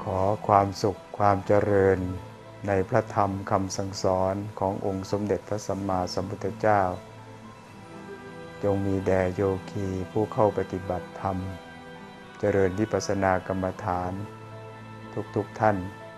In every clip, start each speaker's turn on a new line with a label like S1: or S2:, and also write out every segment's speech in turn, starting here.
S1: ขอความสุขความเจริญในพระธรรมคำสั่งสอนขององค์สมเด็จพระสัมมาสัมพุทธเจ้าจงมีแด่โยคีผู้เข้าปฏิบัติธรรมเจริญวิปัสสนากรรมฐานทุกท่าน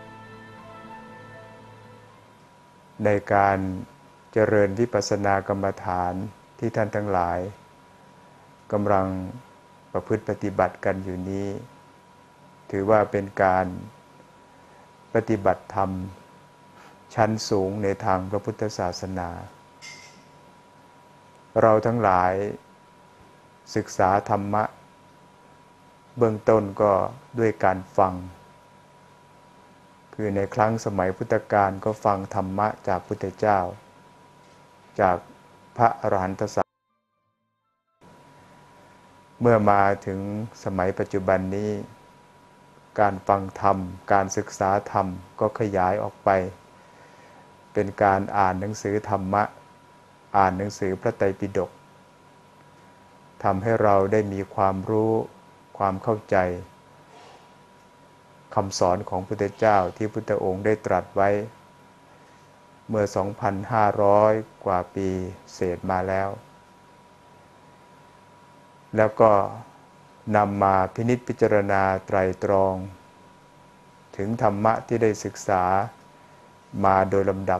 S1: ในการเจริญวิปัสสนากรรมฐานที่ท่านทั้งหลายกำลังประพฤติปฏิบัติกันอยู่นี้ถือว่าเป็นการปฏิบัติธรรมชั้นสูงในทางพระพุทธศาสนาเราทั้งหลายศึกษาธรรมะเบื้องต้นก็ด้วยการฟังคือในครั้งสมัยพุทธกาลก็ฟังธรรมะจากพุทธเจ้าจากพระอรหันตสาวกเมื่อมาถึงสมัยปัจจุบันนี้การฟังธรรมการศึกษาธรรมก็ขยายออกไปเป็นการอ่านหนังสือธรรมะอ่านหนังสือพระไตรปิฎกทำให้เราได้มีความรู้ความเข้าใจคำสอนของพระพุทธเจ้าที่พุทธองค์ได้ตรัสไว้เมื่อ 2,500 กว่าปีเศษมาแล้วก็นำมาพินิจพิจารณาไตรตรองถึงธรรมะที่ได้ศึกษามาโดยลำดับ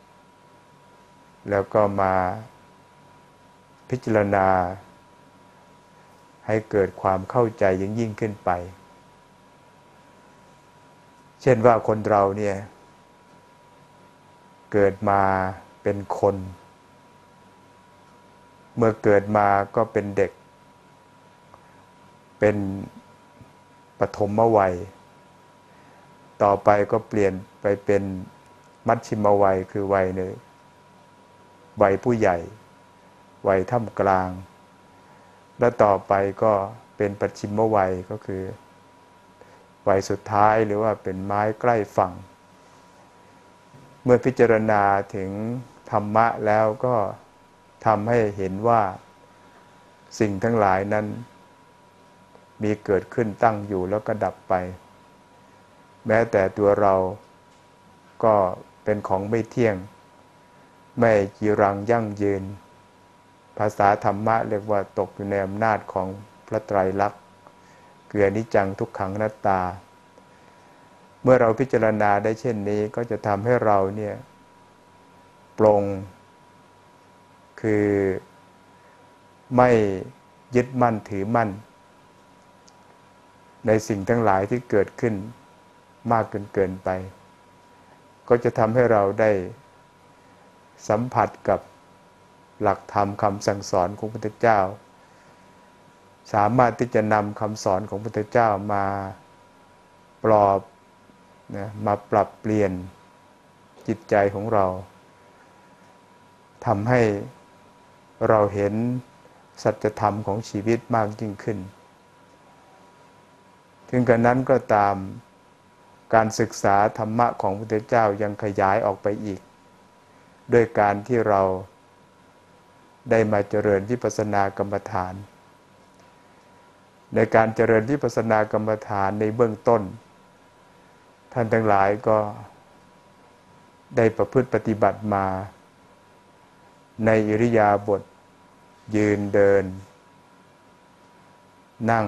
S1: แล้วก็มาพิจารณาให้เกิดความเข้าใจยิ่งขึ้นไปเช่นว่าคนเราเนี่ยเกิดมาเป็นคนเมื่อเกิดมาก็เป็นเด็กเป็นปฐมวัยต่อไปก็เปลี่ยนไปเป็นมัชฌิมวัยคือวัยผู้ใหญ่วัยท่ามกลางและต่อไปก็เป็นปัจฉิมวัยก็คือวัยสุดท้ายหรือว่าเป็นไม้ใกล้ฝั่งเมื่อพิจารณาถึงธรรมะแล้วก็ทำให้เห็นว่าสิ่งทั้งหลายนั้นมีเกิดขึ้นตั้งอยู่แล้วก็ดับไปแม้แต่ตัวเราก็เป็นของไม่เที่ยงไม่จีรังยั่งยืนภาษาธรรมะเรียกว่าตกอยู่ในอำนาจของพระไตรลักษณ์คืออนิจจังทุกขังอนัตตาเมื่อเราพิจารณาได้เช่นนี้ก็จะทำให้เราเนี่ยปลงคือไม่ยึดมั่นถือมั่นในสิ่งทั้งหลายที่เกิดขึ้นมากเกินไปก็จะทำให้เราได้สัมผัสกับหลักธรรมคำสั่งสอนของพระพุทธเจ้าสามารถที่จะนำคำสอนของพระพุทธเจ้ามามาปรับเปลี่ยนจิตใจของเราทำให้เราเห็นสัจธรรมของชีวิตมากยิ่งขึ้นถึงกระนั้นก็ตามการศึกษาธรรมะของพระพุทธเจ้ายังขยายออกไปอีกด้วยการที่เราได้มาเจริญวิปัสสนากรรมฐานในการเจริญวิปัสสนากรรมฐานในเบื้องต้นท่านทั้งหลายก็ได้ประพฤติปฏิบัติมาในอิริยาบถยืนเดินนั่ง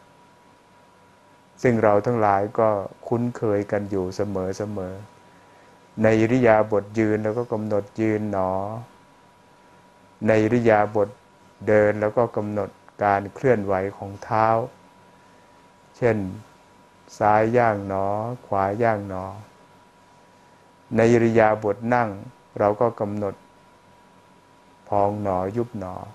S1: ซึ่งเราทั้งหลายก็คุ้นเคยกันอยู่เสมอในอิริยาบถยืนแล้วก็กำหนดยืนหนอในอิริยาบถเดินแล้วก็กำหนดการเคลื่อนไหวของเท้าเช่นซ้ายย่างหนอขวาย่างหนอในอิริยาบถนั่งเราก็กำหนดพองหนอยุบหนอ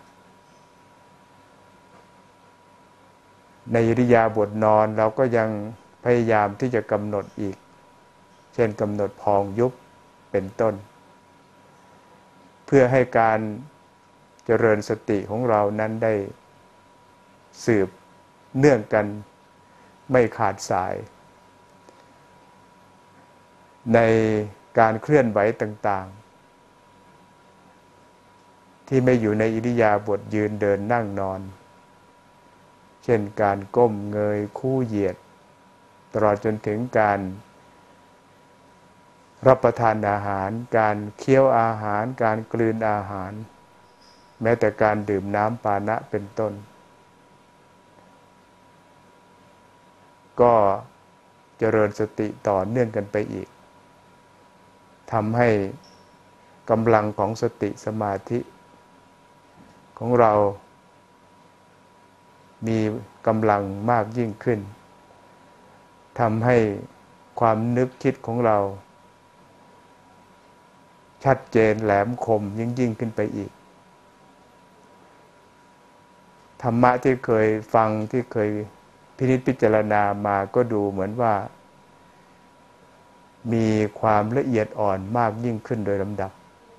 S1: ในอิริยาบถนอนเราก็ยังพยายามที่จะกำหนดอีกเช่นกำหนดพองยุบเป็นต้นเพื่อให้การเจริญสติของเรานั้นได้สืบเนื่องกันไม่ขาดสายในการเคลื่อนไหวต่างๆที่ไม่อยู่ในอิริยาบถยืนเดินนั่งนอนเช่นการก้มเงยคู่เหยียดตลอดจนถึงการรับประทานอาหารการเคี้ยวอาหารการกลืนอาหารแม้แต่การดื่มน้ำปานะเป็นต้นก็เจริญสติต่อเนื่องกันไปอีกทำให้กำลังของสติสมาธิของเรามีกำลังมากยิ่งขึ้นทำให้ความนึกคิดของเราชัดเจนแหลมคมยิ่งขึ้นไปอีกธรรมะที่เคยฟังที่เคยพินิจพิจารณามาก็ดูเหมือนว่ามีความละเอียดอ่อนมากยิ่งขึ้นโดยลำดับ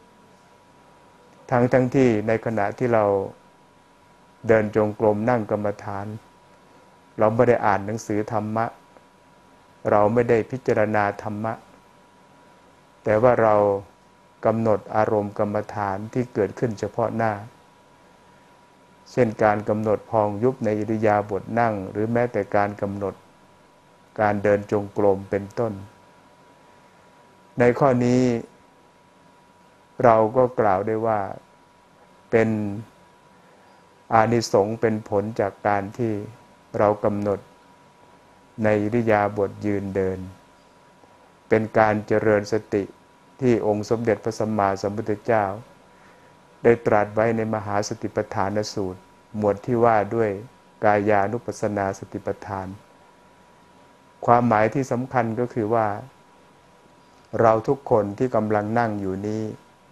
S1: ทั้งที่ในขณะที่เราเดินจงกรมนั่งกรรมฐานเราไม่ได้อ่านหนังสือธรรมะเราไม่ได้พิจารณาธรรมะแต่ว่าเรากำหนดอารมณ์กรรมฐานที่เกิดขึ้นเฉพาะหน้าเช่นการกำหนดพองยุบในอิริยาบถนั่งหรือแม้แต่การกำหนดการเดินจงกรมเป็นต้นในข้อนี้เราก็กล่าวได้ว่าเป็นอานิสงส์เป็นผลจากการที่เรากำหนดในอิริยาบถยืนเดินเป็นการเจริญสติที่องค์สมเด็จพระสัมมาสัมพุทธเจ้าได้ตรัสไว้ในมหาสติปัฏฐานสูตรหมวดที่ว่าด้วยกายานุปัสสนาสติปัฏฐานความหมายที่สำคัญก็คือว่าเราทุกคนที่กำลังนั่งอยู่นี้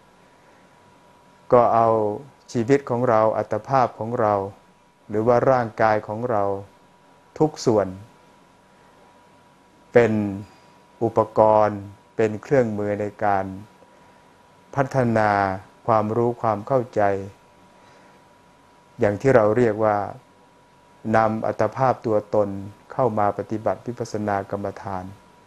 S1: ก็เอาชีวิตของเราอัตภาพของเราหรือว่าร่างกายของเราทุกส่วนเป็นอุปกรณ์เป็นเครื่องมือในการพัฒนาความรู้ความเข้าใจอย่างที่เราเรียกว่านำอัตภาพตัวตนเข้ามาปฏิบัติวิปัสสนากรรมฐาน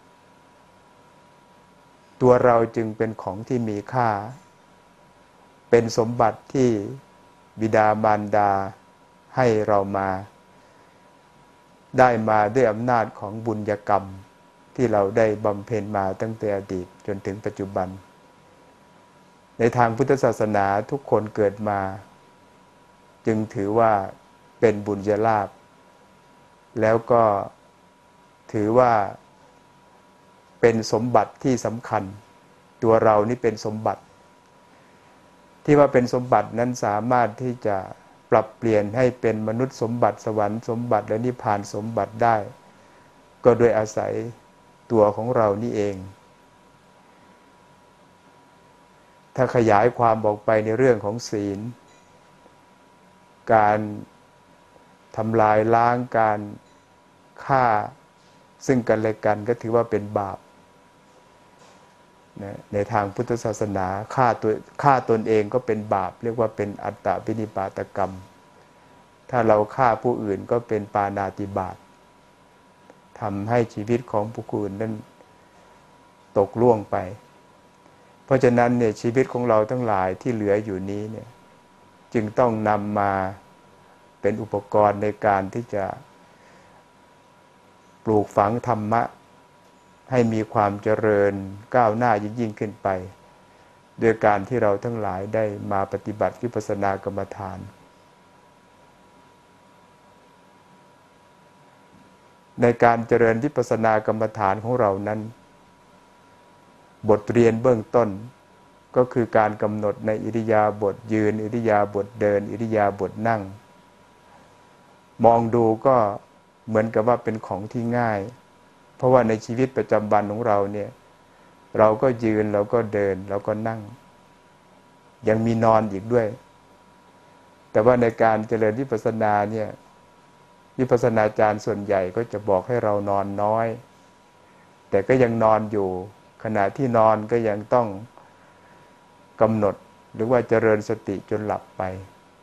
S1: ตัวเราจึงเป็นของที่มีค่าเป็นสมบัติที่บิดามารดาให้เรามาได้มาด้วยอำนาจของบุญญกรรมที่เราได้บำเพ็ญมาตั้งแต่อดีตจนถึงปัจจุบันในทางพุทธศาสนาทุกคนเกิดมาจึงถือว่าเป็นบุญญาลาภแล้วก็ถือว่าเป็นสมบัติที่สำคัญตัวเรานี่เป็นสมบัติที่ว่าเป็นสมบัตินั้นสามารถที่จะปรับเปลี่ยนให้เป็นมนุษย์สมบัติสวรรค์สมบัติและนิพพานสมบัติได้ก็โดยอาศัยตัวของเรานี่เองถ้าขยายความออกไปในเรื่องของศีลการทำลายล้างการฆ่าซึ่งกันและกันก็ถือว่าเป็นบาปในทางพุทธศาสนาฆ่าตนเองก็เป็นบาปเรียกว่าเป็นอัตตวินิบาตกรรมถ้าเราฆ่าผู้อื่นก็เป็นปาณาติบาตทำให้ชีวิตของผู้อื่นนั้นตกล่วงไปเพราะฉะนั้นเนี่ยชีวิตของเราทั้งหลายที่เหลืออยู่นี้เนี่ยจึงต้องนำมาเป็นอุปกรณ์ในการที่จะปลูกฝังธรรมะให้มีความเจริญก้าวหน้ายิ่งขึ้นไปด้วยการที่เราทั้งหลายได้มาปฏิบัติวิปัสสนากรรมฐานในการเจริญวิปัสสนากรรมฐานของเรานั้นบทเรียนเบื้องต้นก็คือการกำหนดในอิริยาบถยืนอิริยาบถเดินอิริยาบถนั่งมองดูก็เหมือนกับว่าเป็นของที่ง่ายเพราะว่าในชีวิตประจำวันของเราเนี่ยเราก็ยืนเราก็เดินเราก็นั่งยังมีนอนอีกด้วยแต่ว่าในการเจริญวิปัสสนาเนี่ยวิปัสสนาจารย์ส่วนใหญ่ก็จะบอกให้เรานอนน้อยแต่ก็ยังนอนอยู่ขณะที่นอนก็ยังต้องกำหนดหรือว่าเจริญสติจนหลับไป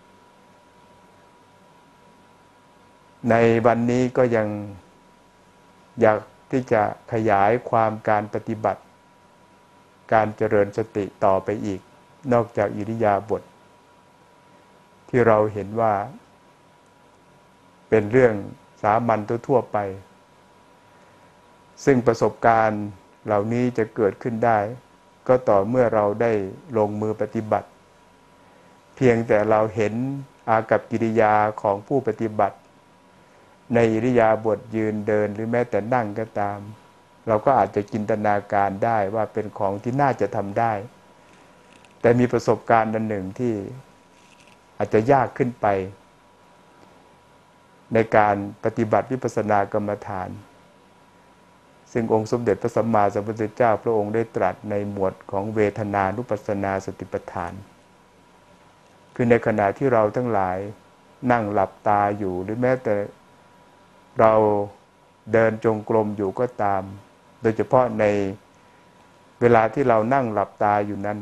S1: ในวันนี้ก็ยังอยากที่จะขยายความการปฏิบัติการเจริญสติต่อไปอีกนอกจากอิริยาบถที่เราเห็นว่าเป็นเรื่องสามัญทั่วไปซึ่งประสบการณ์เหล่านี้จะเกิดขึ้นได้ก็ต่อเมื่อเราได้ลงมือปฏิบัติเพียงแต่เราเห็นอากัปกิริยาของผู้ปฏิบัติในอิริยาบถยืนเดินหรือแม้แต่นั่งก็ตามเราก็อาจจะจินตนาการได้ว่าเป็นของที่น่าจะทำได้แต่มีประสบการณ์อันหนึ่งที่อาจจะยากขึ้นไปในการปฏิบัติวิปัสสนากรรมฐานซึ่งองค์สมเด็จพระสัมมาสัมพุทธเจ้าพระองค์ได้ตรัสในหมวดของเวทนานุปัสสนาสติปัฏฐานคือในขณะที่เราทั้งหลายนั่งหลับตาอยู่หรือแม้แต่เราเดินจงกรมอยู่ก็ตามโดยเฉพาะในเวลาที่เรานั่งหลับตาอยู่นั้น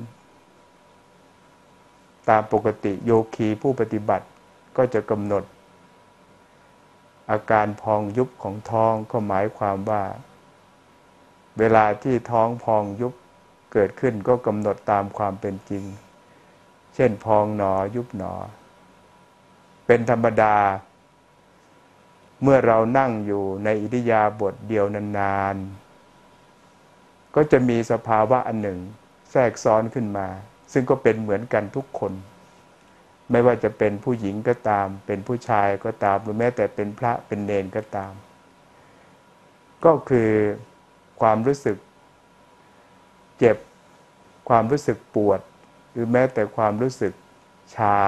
S1: ตามปกติโยคีผู้ปฏิบัติก็จะกำหนดอาการพองยุบของท้องก็หมายความว่าเวลาที่ท้องพองยุบเกิดขึ้นก็กำหนดตามความเป็นจริงเช่นพองหนอยุบหนอเป็นธรรมดาเมื่อเรานั่งอยู่ในอิริยาบถเดียวนานๆก็จะมีสภาวะอันหนึ่งแทรกซ้อนขึ้นมาซึ่งก็เป็นเหมือนกันทุกคนไม่ว่าจะเป็นผู้หญิงก็ตามเป็นผู้ชายก็ตามหรือแม้แต่เป็นพระเป็นเณรก็ตามก็คือความรู้สึกเจ็บความรู้สึกปวดหรือแม้แต่ความรู้สึกชา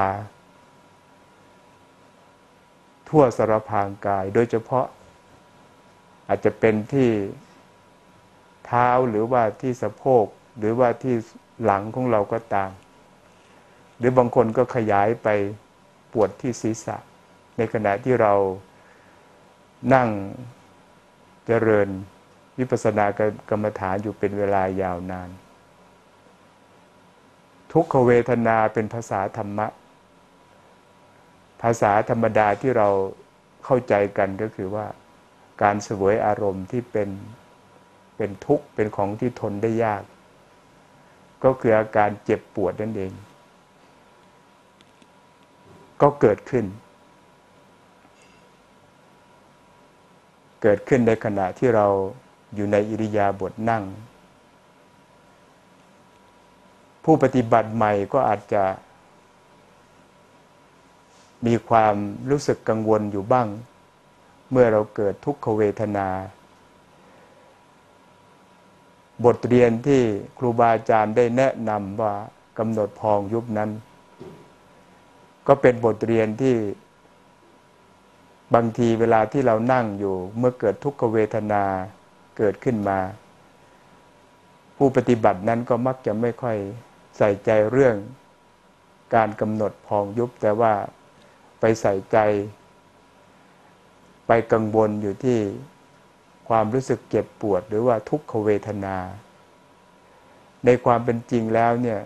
S1: ทั่วสารพางกายโดยเฉพาะอาจจะเป็นที่เท้าหรือว่าที่สะโพกหรือว่าที่หลังของเราก็ตามหรือบางคนก็ขยายไปปวดที่ศีรษะในขณะที่เรานั่งเจริญวิปัสสนากรรมฐานอยู่เป็นเวลายาวนานทุกขเวทนาเป็นภาษาธรรมะภาษาธรรมดาที่เราเข้าใจกันก็คือว่าการเสวยอารมณ์ที่เป็นทุกข์เป็นของที่ทนได้ยากก็คืออาการเจ็บปวดนั่นเองก็เกิดขึ้นในขณะที่เราอยู่ในอิริยาบถนั่งผู้ปฏิบัติใหม่ก็อาจจะมีความรู้สึกกังวลอยู่บ้างเมื่อเราเกิดทุกขเวทนาบทเรียนที่ครูบาอาจารย์ได้แนะนำว่ากำหนดพองยุบนั้นก็เป็นบทเรียนที่บางทีเวลาที่เรานั่งอยู่เมื่อเกิดทุกขเวทนาเกิดขึ้นมาผู้ปฏิบัตินั้นก็มักจะไม่ค่อยใส่ใจเรื่องการกำหนดพองยุบแต่ว่าไปใส่ใจไปกังวลอยู่ที่ความรู้สึกเจ็บปวดหรือว่าทุกขเวทนาในความเป็นจริงแล้วเนี่ย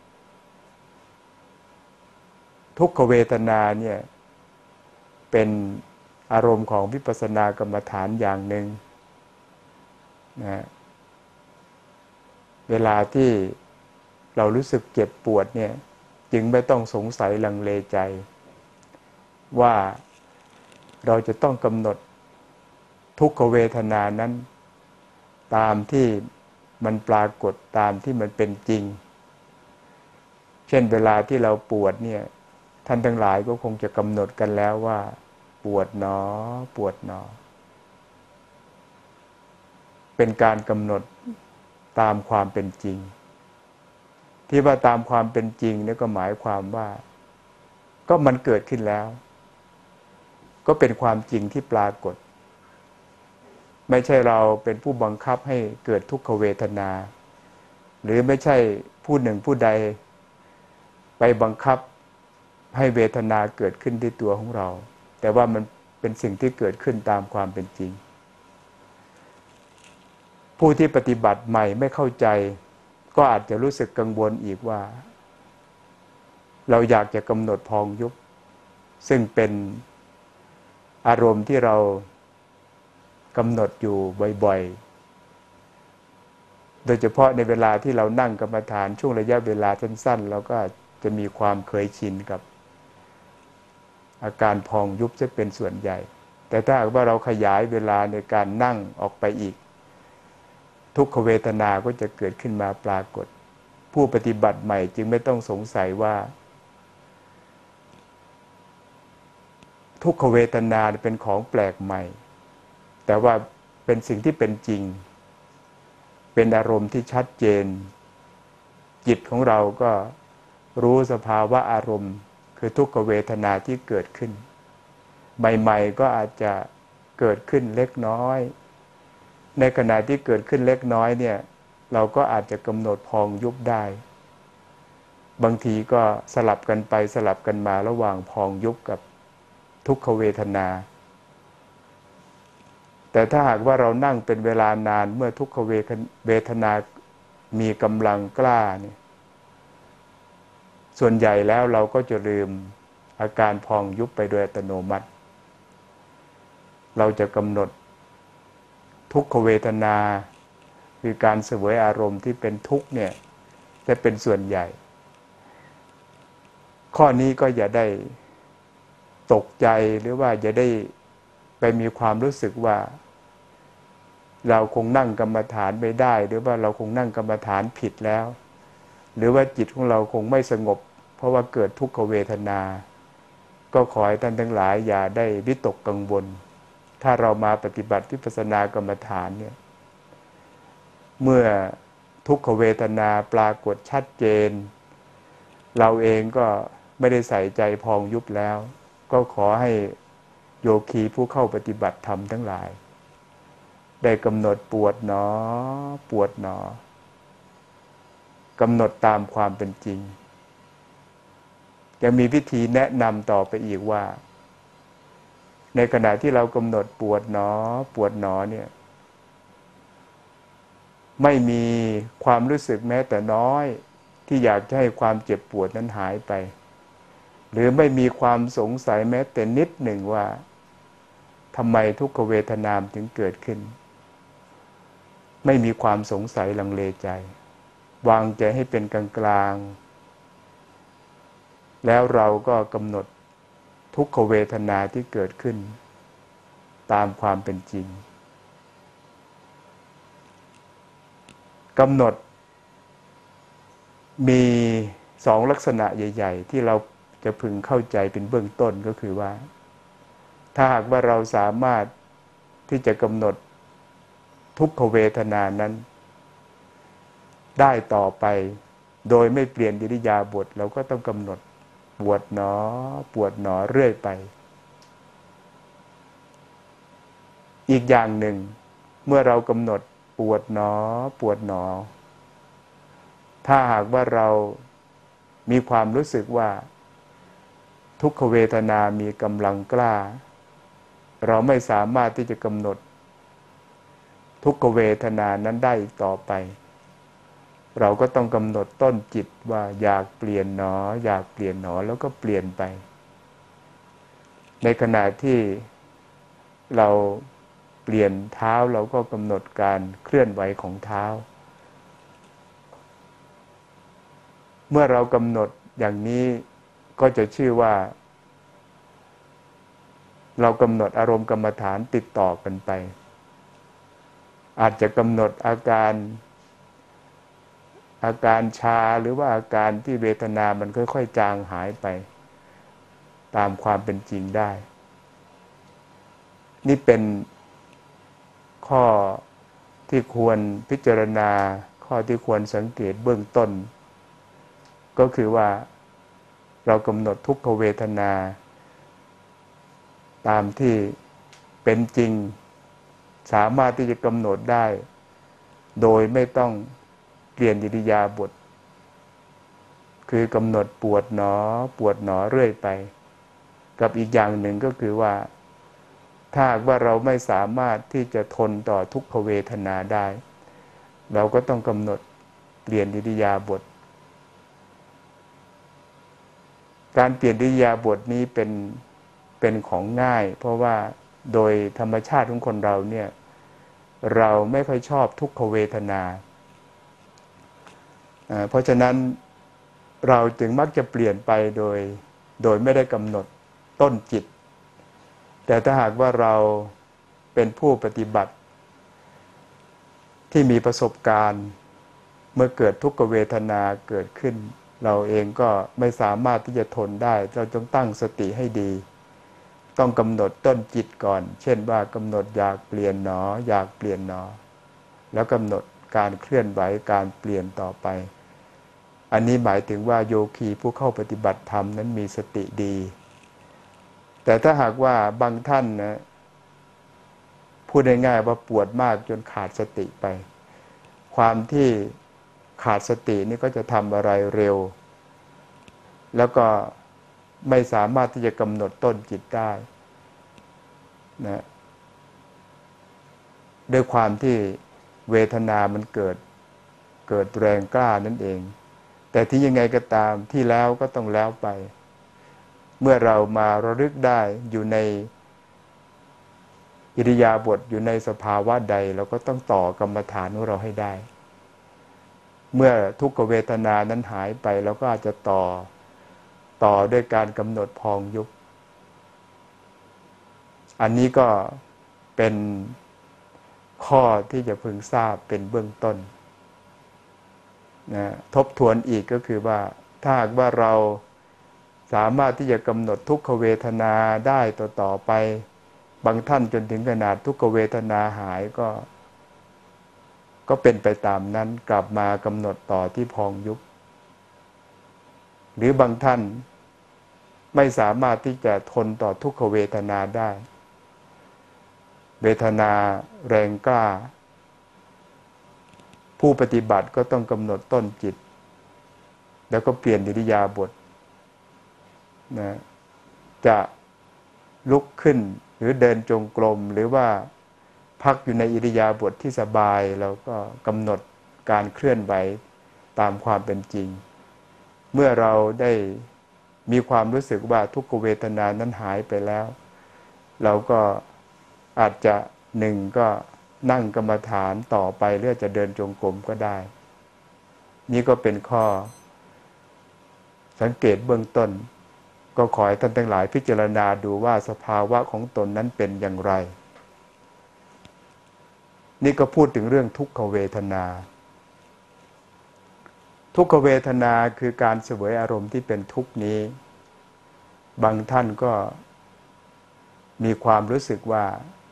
S1: ทุกขเวทนาเนี่ยเป็นอารมณ์ของวิปัสสนากรรมฐานอย่างหนึ่งนะเวลาที่เรารู้สึกเจ็บปวดเนี่ยจึงไม่ต้องสงสัยลังเลใจว่าเราจะต้องกำหนดทุกขเวทนานั้นตามที่มันปรากฏตามที่มันเป็นจริงเช่นเวลาที่เราปวดเนี่ยท่านทั้งหลายก็คงจะกำหนดกันแล้วว่าปวดหนอปวดหนอเป็นการกำหนดตามความเป็นจริงที่ว่าตามความเป็นจริงนี่ก็หมายความว่าก็มันเกิดขึ้นแล้วก็เป็นความจริงที่ปรากฏไม่ใช่เราเป็นผู้บังคับให้เกิดทุกขเวทนาหรือไม่ใช่ผู้หนึ่งผู้ใดไปบังคับให้เวทนาเกิดขึ้นที่ตัวของเราแต่ว่ามันเป็นสิ่งที่เกิดขึ้นตามความเป็นจริงผู้ที่ปฏิบัติใหม่ไม่เข้าใจก็อาจจะรู้สึกกังวลอีกว่าเราอยากจะกำหนดพองยุบซึ่งเป็นอารมณ์ที่เรากำหนดอยู่บ่อยๆโดยเฉพาะในเวลาที่เรานั่งกรรมฐานช่วงระยะเวลาสั้นๆเราก็จะมีความเคยชินกับอาการพองยุบจะเป็นส่วนใหญ่แต่ถ้าหากว่าเราขยายเวลาในการนั่งออกไปอีกทุกขเวทนาก็จะเกิดขึ้นมาปรากฏผู้ปฏิบัติใหม่จึงไม่ต้องสงสัยว่าทุกขเวทนาเป็นของแปลกใหม่แต่ว่าเป็นสิ่งที่เป็นจริงเป็นอารมณ์ที่ชัดเจนจิตของเราก็รู้สภาวะอารมณ์คือทุกขเวทนาที่เกิดขึ้นใหม่ๆก็อาจจะเกิดขึ้นเล็กน้อยในขณะที่เกิดขึ้นเล็กน้อยเนี่ยเราก็อาจจะกำหนดพองยุบได้บางทีก็สลับกันไปสลับกันมาระหว่างพองยุบกับทุกขเวทนาแต่ถ้าหากว่าเรานั่งเป็นเวลานานเมื่อทุกขเวทนามีกำลังกล้าเนี่ยส่วนใหญ่แล้วเราก็จะลืมอาการพองยุบไปโดยอัตโนมัติเราจะกำหนดทุกขเวทนาคือการเสวยอารมณ์ที่เป็นทุกข์เนี่ยจะเป็นส่วนใหญ่ข้อนี้ก็อย่าได้ตกใจหรือว่าอย่าได้ไปมีความรู้สึกว่าเราคงนั่งกรรมฐานไม่ได้หรือว่าเราคงนั่งกรรมฐานผิดแล้วหรือว่าจิตของเราคงไม่สงบเพราะว่าเกิดทุกขเวทนาก็ขอให้ท่านทั้งหลายอย่าได้วิตกกังวลถ้าเรามาปฏิบัติวิปัสสนากรรมฐานเนี่ยเมื่อทุกขเวทนาปรากฏชัดเจนเราเองก็ไม่ได้ใส่ใจพองยุบแล้วก็ขอให้โยคีผู้เข้าปฏิบัติธรรมทั้งหลายได้กำหนดปวดหนอปวดหนอกำหนดตามความเป็นจริงยังมีวิธีแนะนำต่อไปอีกว่าในขณะที่เรากำหนดปวดหนอปวดหนอเนี่ยไม่มีความรู้สึกแม้แต่น้อยที่อยากจะให้ความเจ็บปวดนั้นหายไปหรือไม่มีความสงสัยแม้แต่นิดหนึ่งว่าทำไมทุกขเวทนามถึงเกิดขึ้นไม่มีความสงสัยลังเลใจวางใจให้เป็นกลางๆแล้วเราก็กำหนดทุกขเวทนาที่เกิดขึ้นตามความเป็นจริงกำหนดมีสองลักษณะใหญ่ๆที่เราจะพึงเข้าใจเป็นเบื้องต้นก็คือว่าถ้าหากว่าเราสามารถที่จะกำหนดทุกขเวทนานั้นได้ต่อไปโดยไม่เปลี่ยนอิริยาบถเราก็ต้องกำหนดปวดหนอปวดหนอเรื่อยไปอีกอย่างหนึ่งเมื่อเรากำหนดปวดหนอปวดหนอถ้าหากว่าเรามีความรู้สึกว่าทุกขเวทนามีกำลังกล้าเราไม่สามารถที่จะกำหนดทุกขเวทนานั้นได้อีกต่อไปเราก็ต้องกำหนดต้นจิตว่าอยากเปลี่ยนหนออยากเปลี่ยนหนอแล้วก็เปลี่ยนไปในขณะที่เราเปลี่ยนเท้าเราก็กำหนดการเคลื่อนไหวของเท้าเมื่อเรากำหนดอย่างนี้ก็จะชื่อว่าเรากำหนดอารมณ์กรรมฐานติดต่อกันไปอาจจะกำหนดอาการชาหรือว่าอาการที่เวทนามันค่อยๆจางหายไปตามความเป็นจริงได้นี่เป็นข้อที่ควรพิจารณาข้อที่ควรสังเกตเบื้องต้นก็คือว่าเรากำหนดทุกขเวทนาตามที่เป็นจริงสามารถที่จะกำหนดได้โดยไม่ต้องเปลี่ยนอิริยาบถคือกำหนดปวดหนอปวดหนอเรื่อยไปกับอีกอย่างหนึ่งก็คือว่าถ้าหากว่าเราไม่สามารถที่จะทนต่อทุกขเวทนาได้เราก็ต้องกำหนดเปลี่ยนอิริยาบถการเปลี่ยนอิริยาบถนี้เป็นของง่ายเพราะว่าโดยธรรมชาติของคนเราเนี่ยเราไม่ค่อยชอบทุกขเวทนาเพราะฉะนั้นเราจึงมักจะเปลี่ยนไปโดยไม่ได้กำหนดต้นจิตแต่ถ้าหากว่าเราเป็นผู้ปฏิบัติที่มีประสบการณ์เมื่อเกิดทุกขเวทนาเกิดขึ้นเราเองก็ไม่สามารถที่จะทนได้เราจงตั้งสติให้ดีต้องกำหนดต้นจิตก่อนเช่นว่ากำหนดอยากเปลี่ยนหนออยากเปลี่ยนหนอแล้วกำหนดการเคลื่อนไหวการเปลี่ยนต่อไปอันนี้หมายถึงว่าโยคีผู้เข้าปฏิบัติธรรมนั้นมีสติดีแต่ถ้าหากว่าบางท่านนะพูดง่ายๆว่าปวดมากจนขาดสติไปความที่ขาดสตินี่ก็จะทำอะไรเร็วแล้วก็ไม่สามารถที่จะกำหนดต้นจิตได้นะด้วยความที่เวทนามันเกิดแรงกล้านั่นเองแต่ที่ยังไงก็ตามที่แล้วก็ต้องแล้วไปเมื่อเรามาระลึกได้อยู่ในอิริยาบถอยู่ในสภาวะใดเราก็ต้องต่อกรรมฐานของเราให้ได้เมื่อทุกขเวทนานั้นหายไปเราก็อาจจะต่อด้วยการกำหนดพองยุบอันนี้ก็เป็นข้อที่จะพึงทราบเป็นเบื้องต้นนะทบทวนอีกก็คือว่าถ้าหากว่าเราสามารถที่จะกำหนดทุกขเวทนาได้ต่อไปบางท่านจนถึงขนาดทุกขเวทนาหายก็เป็นไปตามนั้นกลับมากำหนดต่อที่พองยุบหรือบางท่านไม่สามารถที่จะทนต่อทุกขเวทนาได้เวทนาแรงกล้าผู้ปฏิบัติก็ต้องกำหนดต้นจิตแล้วก็เปลี่ยนอิริยาบถนะจะลุกขึ้นหรือเดินจงกรมหรือว่าพักอยู่ในอิริยาบถที่สบายแล้วก็กำหนดการเคลื่อนไหวตามความเป็นจริงเมื่อเราได้มีความรู้สึกว่าทุกขเวทนานั้นหายไปแล้วเราก็อาจจะหนึ่งก็นั่งกรรมฐานต่อไปหรือจะเดินจงกรมก็ได้นี่ก็เป็นข้อสังเกตเบื้องต้นก็ขอให้ท่านทั้งหลายพิจารณาดูว่าสภาวะของตนนั้นเป็นอย่างไรนี่ก็พูดถึงเรื่องทุกขเวทนาทุกขเวทนาคือการเสวยอารมณ์ที่เป็นทุกข์นี้บางท่านก็มีความรู้สึกว่า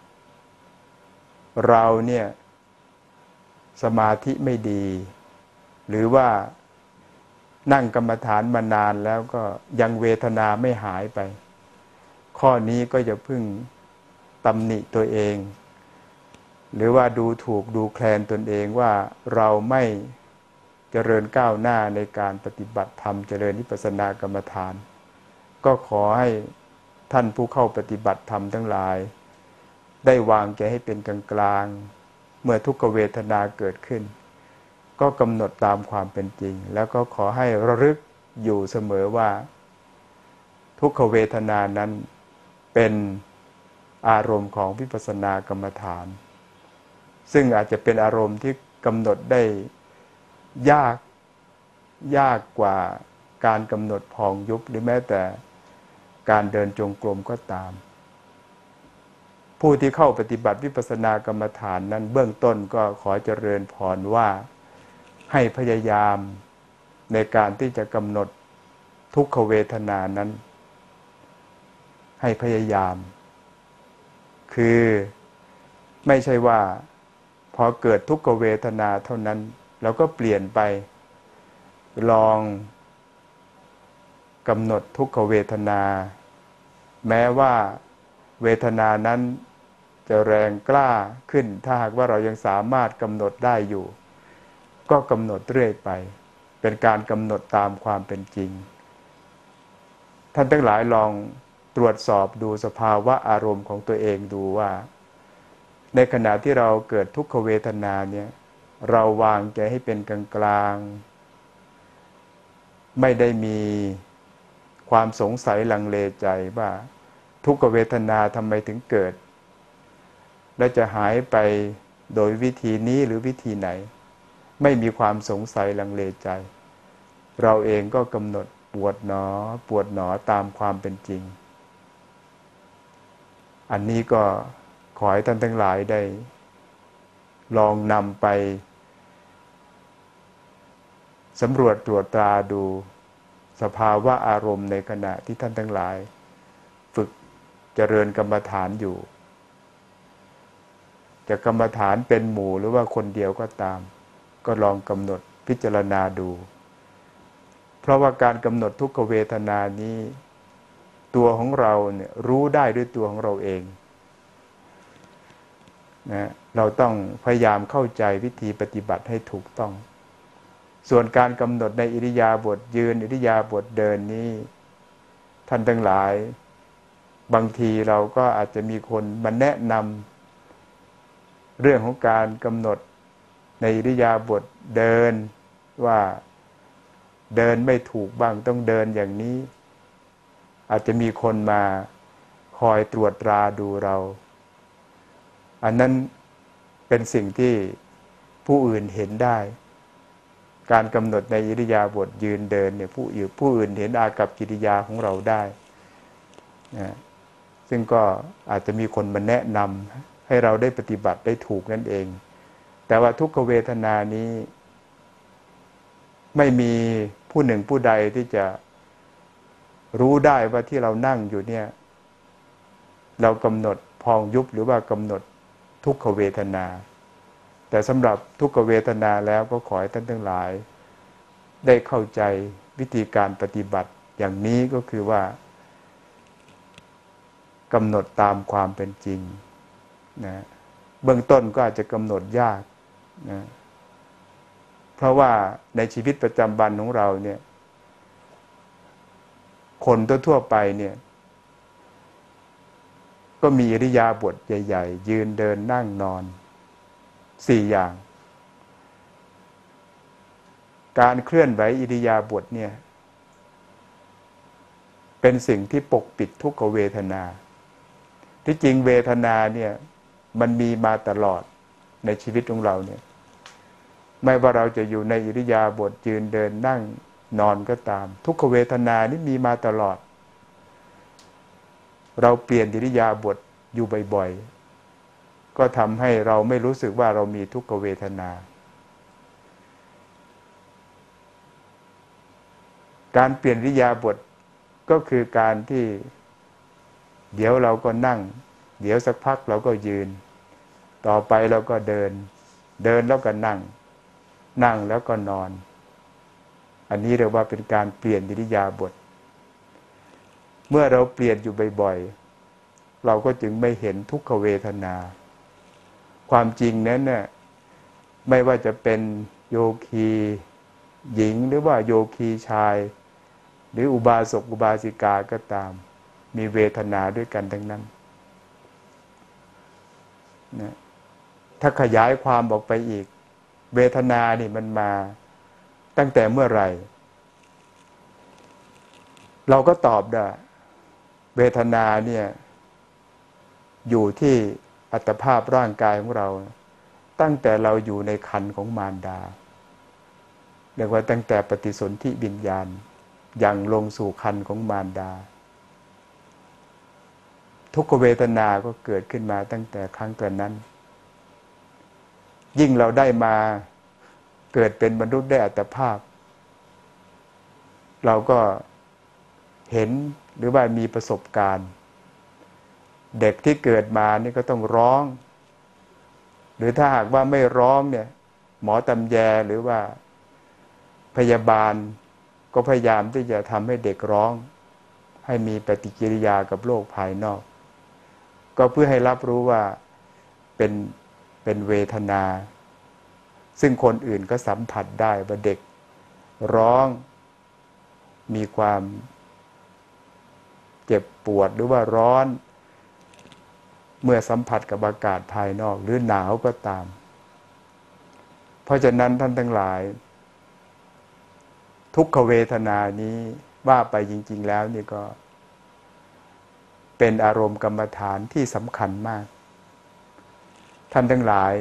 S1: เราเนี่ยสมาธิไม่ดีหรือว่านั่งกรรมฐานมานานแล้วก็ยังเวทนาไม่หายไปข้อนี้ก็อย่าพึ่งตำหนิตัวเองหรือว่าดูถูกดูแคลนตนเองว่าเราไม่เจริญก้าวหน้าในการปฏิบัติธรรมเจริญวิปัสสนากรรมฐานก็ขอให้ท่านผู้เข้าปฏิบัติธรรมทั้งหลายได้วางใจให้เป็นกลางๆเมื่อทุกขเวทนาเกิดขึ้นก็กำหนดตามความเป็นจริงแล้วก็ขอให้ระลึกอยู่เสมอว่าทุกขเวทนานั้นเป็นอารมณ์ของวิปัสสนากรรมฐานซึ่งอาจจะเป็นอารมณ์ที่กำหนดได้ยากกว่าการกำหนดพองยุบหรือแม้แต่การเดินจงกรมก็ตามผู้ที่เข้าปฏิบัติวิปัสสนากรรมฐานนั้นเบื้องต้นก็ขอเจริญพรว่าให้พยายามในการที่จะกำหนดทุกขเวทนานั้นให้พยายามคือไม่ใช่ว่าพอเกิดทุกขเวทนาเท่านั้นเราก็เปลี่ยนไปลองกำหนดทุกขเวทนาแม้ว่าเวทนานั้นจะแรงกล้าขึ้นถ้าหากว่าเรายังสามารถกำหนดได้อยู่ก็กำหนดเรื่อยไปเป็นการกำหนดตามความเป็นจริงท่านทั้งหลายลองตรวจสอบดูสภาวะอารมณ์ของตัวเองดูว่าในขณะที่เราเกิดทุกขเวทนาเนี่ยเราวางใจให้เป็นกลางๆไม่ได้มีความสงสัยลังเลใจว่าทุกขเวทนาทำไมถึงเกิดและจะหายไปโดยวิธีนี้หรือวิธีไหนไม่มีความสงสัยลังเลใจเราเองก็กำหนดปวดหนอตามความเป็นจริงอันนี้ก็ขอให้ท่านทั้งหลายได้ลองนำไปสำรวจตรวจตราดูสภาวะอารมณ์ในขณะที่ท่านทั้งหลายฝึกเจริญกรรมฐานอยู่จะกรรมฐานเป็นหมู่หรือว่าคนเดียวก็ตามก็ลองกำหนดพิจารณาดูเพราะว่าการกำหนดทุกขเวทนานี้ตัวของเราเนี่ยรู้ได้ด้วยตัวของเราเองนะเราต้องพยายามเข้าใจวิธีปฏิบัติให้ถูกต้องส่วนการกำหนดในอิริยาบถยืนอิริยาบถเดินนี้ท่านทั้งหลายบางทีเราก็อาจจะมีคนมาแนะนำเรื่องของการกำหนดในอิริยาบถเดินว่าเดินไม่ถูกบ้างต้องเดินอย่างนี้อาจจะมีคนมาคอยตรวจตราดูเราอันนั้นเป็นสิ่งที่ผู้อื่นเห็นได้การกำหนดในอิริยาบถยืนเดินเนี่ยผู้อื่นเห็นอากัปกิริยาของเราได้นะซึ่งก็อาจจะมีคนมาแนะนำให้เราได้ปฏิบัติได้ถูกนั่นเองแต่ว่าทุกขเวทนานี้ไม่มีผู้หนึ่งผู้ใดที่จะรู้ได้ว่าที่เรานั่งอยู่เนี่ยเรากำหนดพองยุบหรือว่ากำหนดทุกขเวทนาแต่สำหรับทุกขเวทนาแล้วก็ขอให้ท่านทั้งหลายได้เข้าใจวิธีการปฏิบัติอย่างนี้ก็คือว่ากำหนดตามความเป็นจริงนะเบื้องต้นก็อาจจะกำหนดยากนะเพราะว่าในชีวิตประจำวันของเราเนี่ยคนทั่วไปเนี่ยก็มีอิริยาบถใหญ่ๆยืนเดินนั่งนอน4อย่างการเคลื่อนไหวอิริยาบถเนี่ยเป็นสิ่งที่ปกปิดทุกขเวทนาที่จริงเวทนาเนี่ยมันมีมาตลอดในชีวิตของเราเนี่ยไม่ว่าเราจะอยู่ในอิริยาบถยืนเดินนั่งนอนก็ตามทุกขเวทนานี่มีมาตลอดเราเปลี่ยนอิริยาบถอยู่บ่อยๆก็ทำให้เราไม่รู้สึกว่าเรามีทุกขเวทนาการเปลี่ยนอิริยาบถก็คือการที่เดี๋ยวเราก็นั่งเดี๋ยวสักพักเราก็ยืนต่อไปเราก็เดินแล้วก็นั่งแล้วก็นอนอันนี้เรียกว่าเป็นการเปลี่ยนอิริยาบถเมื่อเราเปลี่ยนอยู่บ่อยๆเราก็จึงไม่เห็นทุกขเวทนาความจริงนั้นเนี่ยไม่ว่าจะเป็นโยคีหญิงหรือว่าโยคีชายหรืออุบาสกอุบาสิกาก็ตามมีเวทนาด้วยกันทั้งนั้นนะถ้าขยายความออกไปอีกเวทนานี่มันมาตั้งแต่เมื่อไหร่เราก็ตอบได้เวทนาเนี่ยอยู่ที่อัตภาพร่างกายของเราตั้งแต่เราอยู่ในครรภ์ของมารดาเรียกว่าตั้งแต่ปฏิสนธิวิญญาณยังลงสู่ครรภ์ของมารดาทุกขเวทนาก็เกิดขึ้นมาตั้งแต่ครั้งแต่นั้นยิ่งเราได้มาเกิดเป็นมนุษย์ได้อัตภาพเราก็เห็นหรือว่ามีประสบการณ์เด็กที่เกิดมานี่ก็ต้องร้องหรือถ้าหากว่าไม่ร้องเนี่ยหมอตำแยหรือว่าพยาบาลก็พยายามที่จะทำให้เด็กร้องให้มีปฏิกิริยากับโลกภายนอกก็เพื่อให้รับรู้ว่าเป็นเวทนาซึ่งคนอื่นก็สัมผัสได้ว่าเด็กร้องมีความเจ็บปวดหรือว่าร้อนเมื่อสัมผัสกับอากาศภายนอกหรือหนาวก็ตามเพราะฉะนั้นท่านทั้งหลายทุกขเวทนานี้ว่าไปจริงๆแล้วนี่ก็เป็นอารมณ์กรรมฐานที่สำคัญมากท่านทั้งหลาย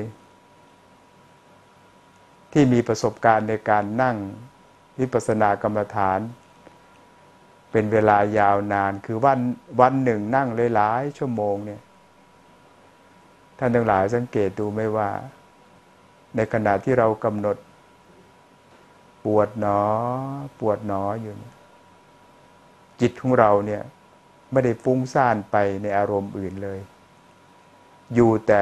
S1: ที่มีประสบการณ์ในการนั่งวิปัสสนากรรมฐานเป็นเวลายาวนานคือวันหนึ่งนั่งหลายๆชั่วโมงเนี่ยท่านทั้งหลายสังเกตดูไหมว่าในขณะที่เรากำหนดปวดหนอปวดหนออยู่จิตของเราเนี่ยไม่ได้ฟุ้งซ่านไปในอารมณ์อื่นเลยอยู่แต่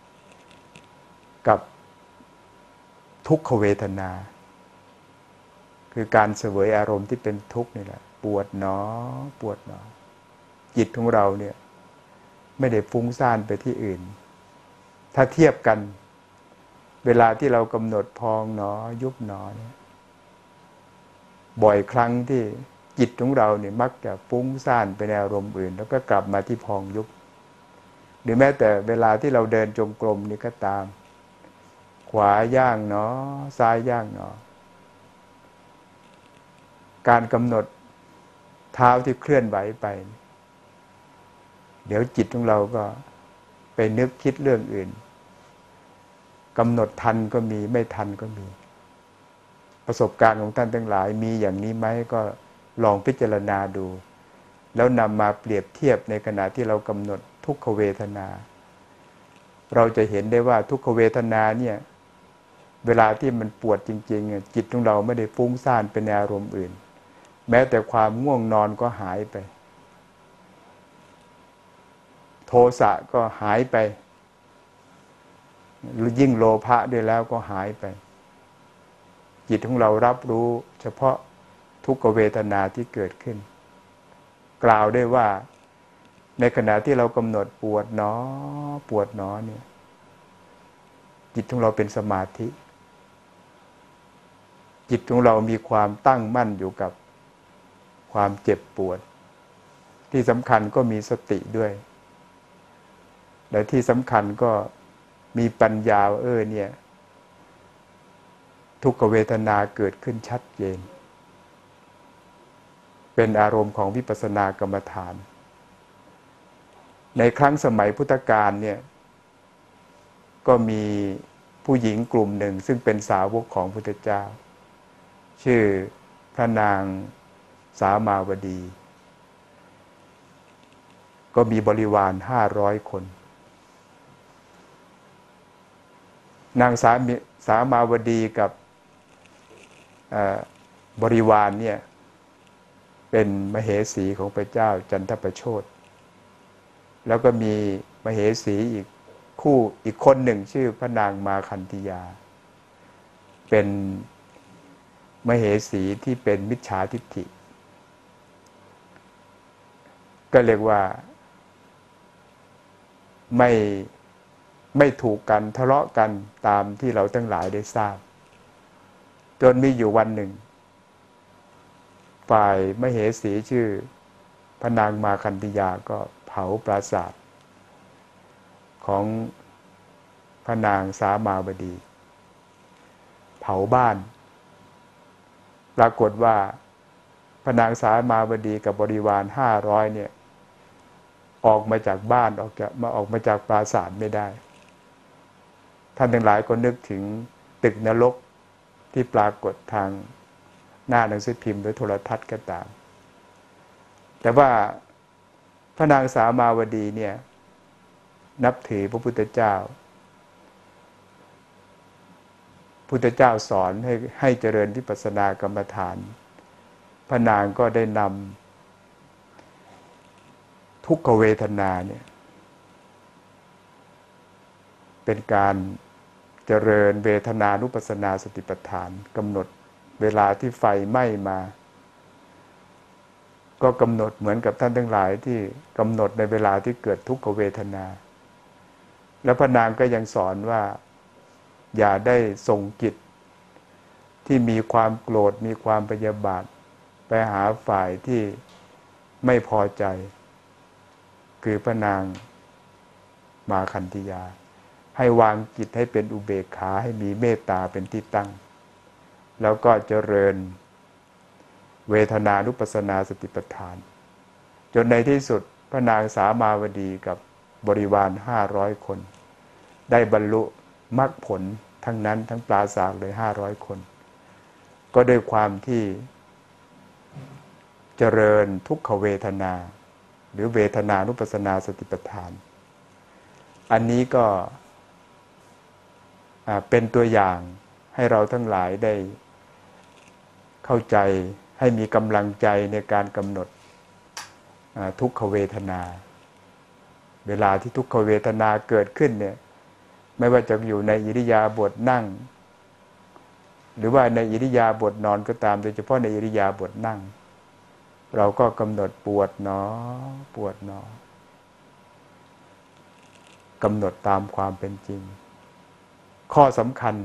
S1: กับทุกขเวทนาคือการเสวยอารมณ์ที่เป็นทุกข์นี่แหละปวดหนอปวดหนอจิตของเราเนี่ยไม่ได้ฟุ้งซ่านไปที่อื่นถ้าเทียบกันเวลาที่เรากำหนดพองหนอยุบหนอเนี่ยบ่อยครั้งที่จิตของเราเนี่ยมักจะฟุ้งซ่านไปในอารมณ์อื่นแล้วก็กลับมาที่พองยุบหรือแม้แต่เวลาที่เราเดินจงกรมนี่ก็ตามขวาย่างหนอซ้ายย่างหนอการกำหนดเท้าที่เคลื่อนไหวไปเดี๋ยวจิตของเราก็ไปนึกคิดเรื่องอื่นกำหนดทันก็มีไม่ทันก็มีประสบการณ์ของท่านทั้งหลายมีอย่างนี้ไหมก็ลองพิจารณาดูแล้วนำมาเปรียบเทียบในขณะที่เรากำหนดทุกขเวทนาเราจะเห็นได้ว่าทุกขเวทนาเนี่ยเวลาที่มันปวดจริงๆจิตของเราไม่ได้ฟุ้งซ่านเป็นอารมณ์อื่นแม้แต่ความง่วงนอนก็หายไปโทสะก็หายไปหรือยิ่งโลภะด้วยแล้วก็หายไปจิตของเรารับรู้เฉพาะทุกขเวทนาที่เกิดขึ้นกล่าวได้ว่าในขณะที่เรากำหนดปวดหนอปวดหนอเนี่ยจิตของเราเป็นสมาธิจิตของเรามีความตั้งมั่นอยู่กับความเจ็บปวดที่สำคัญก็มีสติด้วยและที่สำคัญก็มีปัญญาเนี่ยทุกขเวทนาเกิดขึ้นชัดเจนเป็นอารมณ์ของวิปัสสนากรรมฐานในครั้งสมัยพุทธกาลเนี่ยก็มีผู้หญิงกลุ่มหนึ่งซึ่งเป็นสาวกของพุทธเจ้าชื่อพระนางสามาวดีก็มีบริวาร500 คนนางสามาวดีกับบริวารเนี่ยเป็นมเหสีของพระเจ้าจันทประโชติแล้วก็มีมเหสีอีกคนหนึ่งชื่อพระนางมาคันธียาเป็นมเหสีที่เป็นมิจฉาทิฏฐิก็เรียกว่าไม่ถูกกันทะเลาะกันตามที่เราทั้งหลายได้ทราบจนมีอยู่วันหนึ่งฝ่ายมเหสีชื่อพระนางมาคันธียาก็เผาปราสาทของพระนางสามาวดีเผาบ้านปรากฏว่าพระนางสามาวดีกับบริวาร500เนี่ยออกมาจากบ้านออกมาจากปราสาทไม่ได้ท่านทั้งหลายก็นึกถึงตึกนรกที่ปรากฏทางหน้าหนังสือพิมพ์หรือโทรทัศน์ก็ตามแต่ว่าพระนางสามาวดีเนี่ยนับถือพระพุทธเจ้าพุทธเจ้าสอนให้เจริญวิปัสสนากรรมฐานพระนางก็ได้นำทุกขเวทนาเนี่ยเป็นการเจริญเวทนานุปัสสนาสติปัฏฐานกำหนดเวลาที่ไฟไหม้มาก็กำหนดเหมือนกับท่านทั้งหลายที่กำหนดในเวลาที่เกิดทุกขเวทนาแล้วพระนางก็ยังสอนว่าอย่าได้ส่งจิตที่มีความโกรธมีความพยาบาทไปหาฝ่ายที่ไม่พอใจคือพระนางมาคันธียาให้วางจิตให้เป็นอุเบกขาให้มีเมตตาเป็นที่ตั้งแล้วก็เจริญเวทนานุปัสสนาสติปัฏฐานจนในที่สุดพระนางสามาวดีกับบริวาร500 คนได้บรรลุมรรคผลทั้งนั้นทั้งปราศาสตร์เลย500 คนก็ด้วยความที่เจริญทุกขเวทนาหรือเวทนานุปัสสนาสติปัฏฐานอันนี้ก็เป็นตัวอย่างให้เราทั้งหลายได้เข้าใจให้มีกำลังใจในการกำหนดทุกขเวทนาเวลาที่ทุกขเวทนาเกิดขึ้นเนี่ยไม่ว่าจะอยู่ในอิริยาบถนั่งหรือว่าในอิริยาบถนอนก็ตามโดยเฉพาะในอิริยาบถนั่งเราก็กำหนดปวดหนอปวดหนอกำหนดตามความเป็นจริงข้อสำคัญ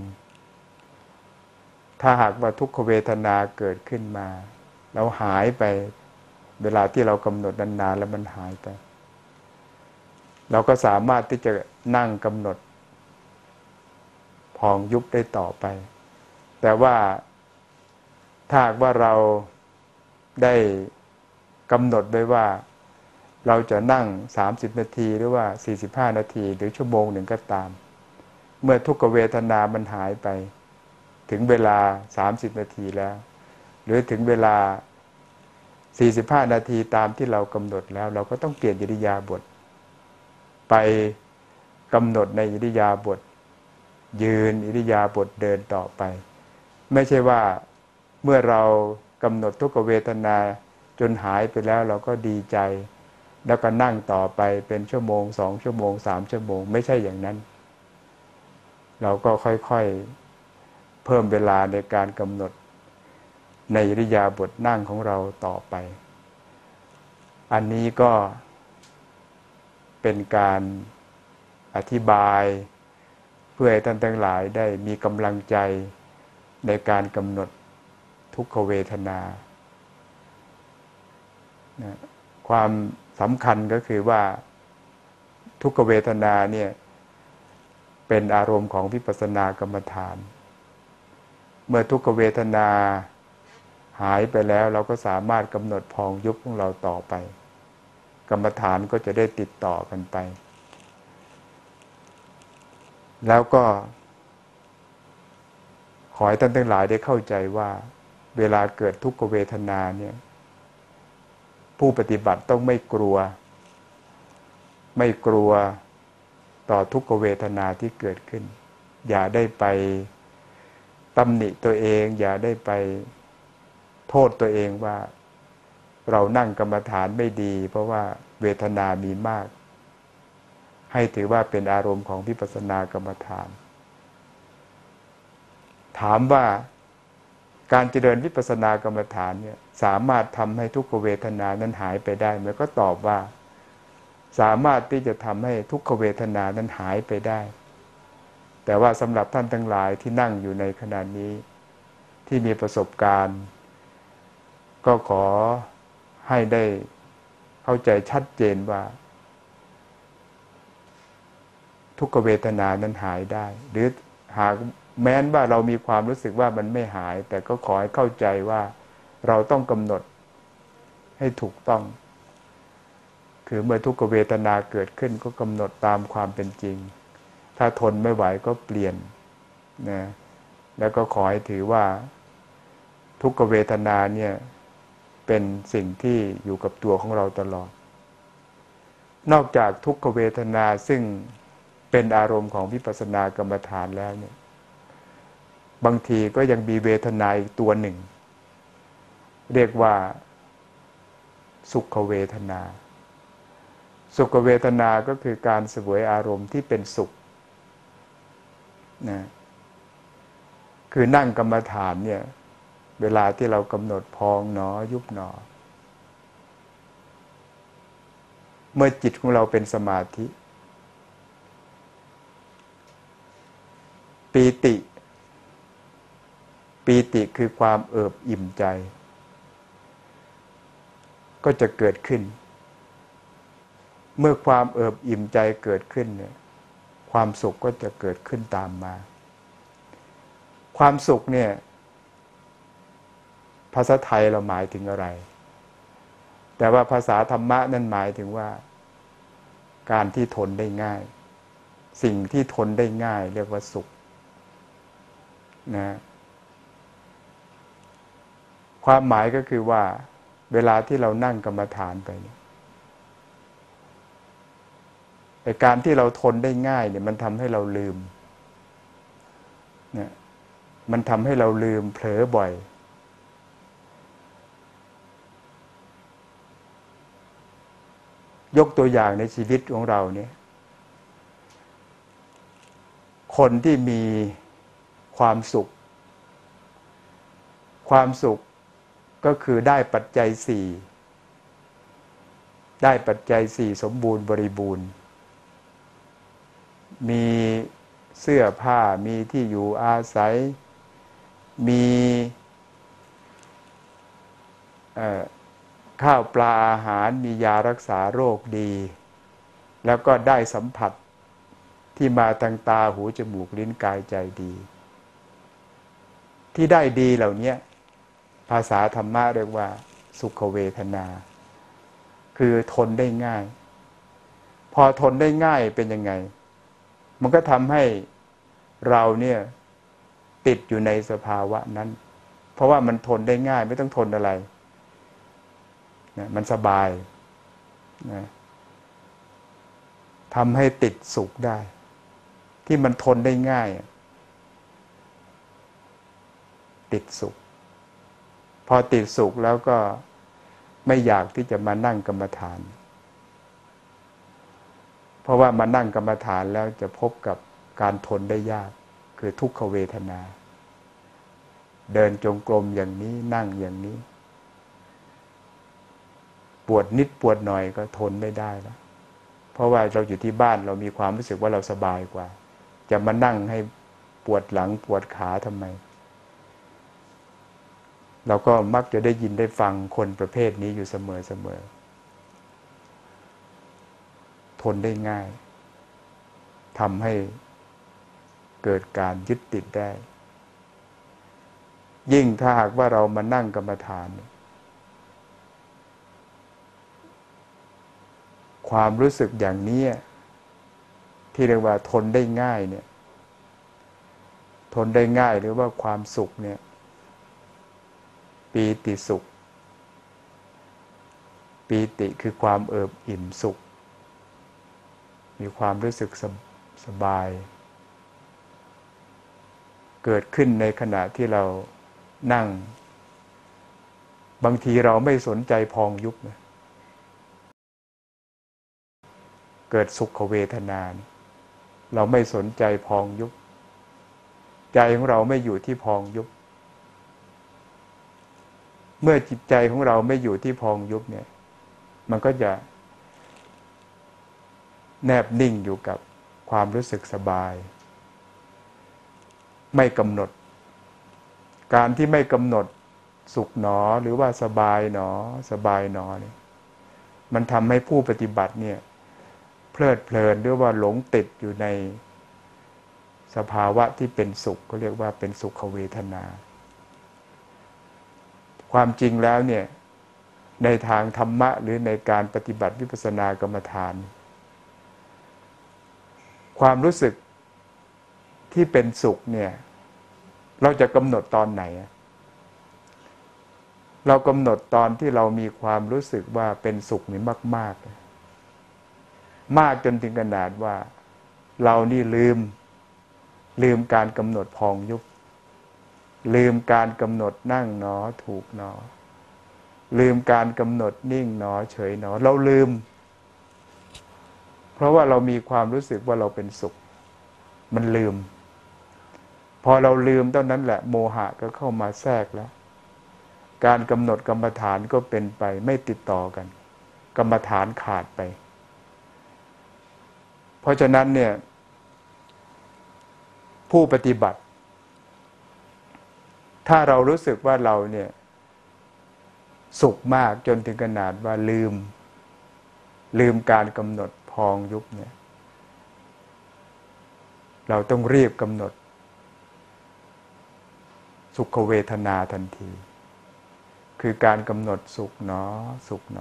S1: ถ้าหากว่าทุกขเวทนาเกิดขึ้นมาแล้วหายไปเวลาที่เรากำหนดนานๆแล้วมันหายไปเราก็สามารถที่จะนั่งกำหนดพองยุบได้ต่อไปแต่ว่าถ้าหากว่าเราได้กำหนดไว้ว่าเราจะนั่ง30นาทีหรือว่า45นาทีหรือชั่วโมงหนึ่งก็ตามเมื่อทุกขเวทนามันหายไปถึงเวลา30นาทีแล้วหรือถึงเวลา45นาทีตามที่เรากำหนดแล้วเราก็ต้องเปลี่ยนอิริยาบถไปกำหนดในอิริยาบถยืนอิริยาบถเดินต่อไปไม่ใช่ว่าเมื่อเรากำหนดทุกขเวทนาจนหายไปแล้วเราก็ดีใจแล้วก็นั่งต่อไปเป็นชั่วโมง2ชั่วโมง3ชั่วโมงไม่ใช่อย่างนั้นเราก็ค่อยๆเพิ่มเวลาในการกำหนดในอิริยาบถนั่งของเราต่อไปอันนี้ก็เป็นการอธิบายเพื่อให้ท่านทั้งหลายได้มีกำลังใจในการกำหนดทุกขเวทนาความสำคัญก็คือว่าทุกขเวทนาเนี่ยเป็นอารมณ์ของวิปัสสนากรรมฐานเมื่อทุกขเวทนาหายไปแล้วเราก็สามารถกำหนดพองยุบของเราต่อไปกรรมฐานก็จะได้ติดต่อกันไปแล้วก็ขอให้ท่านทั้งหลายได้เข้าใจว่าเวลาเกิดทุกขเวทนาเนี่ยผู้ปฏิบัติต้องไม่กลัวต่อทุกขเวทนาที่เกิดขึ้นอย่าได้ไปตำหนิตัวเองอย่าได้ไปโทษตัวเองว่าเรานั่งกรรมฐานไม่ดีเพราะว่าเวทนามีมากให้ถือว่าเป็นอารมณ์ของวิปัสสนากรรมฐานถามว่าการเจริญวิปัสสนากรรมฐานเนี่ยสามารถทำให้ทุกขเวทนานั้นหายไปได้ไหมก็ตอบว่าสามารถที่จะทำให้ทุกขเวทนานั้นหายไปได้แต่ว่าสำหรับท่านทั้งหลายที่นั่งอยู่ในขณะนี้ที่มีประสบการณ์ก็ขอให้ได้เข้าใจชัดเจนว่าทุกขเวทนานั้นหายได้หรือหากแม้นว่าเรามีความรู้สึกว่ามันไม่หายแต่ก็ขอให้เข้าใจว่าเราต้องกำหนดให้ถูกต้องคือเมื่อทุกขเวทนาเกิดขึ้นก็กำหนดตามความเป็นจริงถ้าทนไม่ไหวก็เปลี่ยนนะแล้วก็ขอให้ถือว่าทุกขเวทนาเนี่ยเป็นสิ่งที่อยู่กับตัวของเราตลอดนอกจากทุกขเวทนาซึ่งเป็นอารมณ์ของวิปัสสนากรรมฐานแล้วเนี่ยบางทีก็ยังมีเวทนาอีกตัวหนึ่งเรียกว่าสุขเวทนาสุขเวทนาก็คือการเสวยอารมณ์ที่เป็นสุขนะคือนั่งกรรมฐานเนี่ยเวลาที่เรากำหนดพองหนอยุบหนอเมื่อจิตของเราเป็นสมาธิปีติคือความเอิบอิ่มใจก็จะเกิดขึ้นเมื่อความเอิบอิ่มใจเกิดขึ้นเนี่ยความสุขก็จะเกิดขึ้นตามมาความสุขเนี่ยภาษาไทยเราหมายถึงอะไรแต่ว่าภาษาธรรมะนั่นหมายถึงว่าการที่ทนได้ง่ายสิ่งที่ทนได้ง่ายเรียกว่าสุขนะความหมายก็คือว่าเวลาที่เรานั่งกรรมฐานไปเนี่ยการที่เราทนได้ง่ายเนี่ยมันทำให้เราลืมเนี่ยมันทำให้เราลืมเผลอบ่อยยกตัวอย่างในชีวิตของเราเนี่ยคนที่มีความสุขก็คือได้ปัจจัยสี่สมบูรณ์บริบูรณ์มีเสื้อผ้ามีที่อยู่อาศัยมีข้าวปลาอาหารมียารักษาโรคดีแล้วก็ได้สัมผัสที่มาทางตาหูจมูกลิ้นกายใจดีที่ได้ดีเหล่านี้ภาษาธรรมะเรียกว่าสุขเวทนาคือทนได้ง่ายพอทนได้ง่ายเป็นยังไงมันก็ทำให้เราเนี่ยติดอยู่ในสภาวะนั้นเพราะว่ามันทนได้ง่ายไม่ต้องทนอะไรนะมันสบายนะทำให้ติดสุขได้ที่มันทนได้ง่ายติดสุขพอติดสุขแล้วก็ไม่อยากที่จะมานั่งกรรมฐานเพราะว่ามานั่งกรรมฐานแล้วจะพบกับการทนได้ยากคือทุกขเวทนาเดินจงกรมอย่างนี้นั่งอย่างนี้ปวดนิดปวดหน่อยก็ทนไม่ได้แล้วเพราะว่าเราอยู่ที่บ้านเรามีความรู้สึกว่าเราสบายกว่าจะมานั่งให้ปวดหลังปวดขาทำไมเราก็มักจะได้ยินได้ฟังคนประเภทนี้อยู่เสมอทนได้ง่ายทำให้เกิดการยึดติดได้ยิ่งถ้าหากว่าเรามานั่งกรรมฐานความรู้สึกอย่างนี้ที่เรียกว่าทนได้ง่ายเนี่ยทนได้ง่ายหรือว่าความสุขเนี่ยปีติสุขปีติคือความเอิบอิ่มสุขมีความรู้สึกสบายเกิดขึ้นในขณะที่เรานั่งบางทีเราไม่สนใจพองยุบนะเกิดสุขเวทนาเราไม่สนใจพองยุบใจของเราไม่อยู่ที่พองยุบเมื่อจิตใจของเราไม่อยู่ที่พองยุบเนี่ยมันก็จะแนบนิ่งอยู่กับความรู้สึกสบายไม่กำหนดการที่ไม่กำหนดสุขหนอหรือว่าสบายหนอเนี่ยมันทำให้ผู้ปฏิบัติเนี่ยเพลิดเพลินหรือว่าหลงติดอยู่ในสภาวะที่เป็นสุขก็เรียกว่าเป็นสุขเวทนาความจริงแล้วเนี่ยในทางธรรมะหรือในการปฏิบัติวิปัสสนากรรมฐานความรู้สึกที่เป็นสุขเนี่ยเราจะกำหนดตอนไหนเรากำหนดตอนที่เรามีความรู้สึกว่าเป็นสุขนี่มากจนถึงขนาดว่าเรานี่ลืมการกำหนดพองยุบลืมการกำหนดนั่งหนอถูกหนอลืมการกำหนดนิ่งหนอเฉยหนอเราลืมเพราะว่าเรามีความรู้สึกว่าเราเป็นสุขมันลืมพอเราลืมเท่านั้นแหละโมหะก็เข้ามาแทรกแล้วการกำหนดกรรมฐานก็เป็นไปไม่ติดต่อกันกรรมฐานขาดไปเพราะฉะนั้นเนี่ยผู้ปฏิบัติถ้าเรารู้สึกว่าเราเนี่ยสุขมากจนถึงขนาดว่าลืมการกำหนดพองยุบเนี่ยเราต้องรีบกำหนดสุขเวทนาทันทีคือการกำหนดสุขหนอสุขหน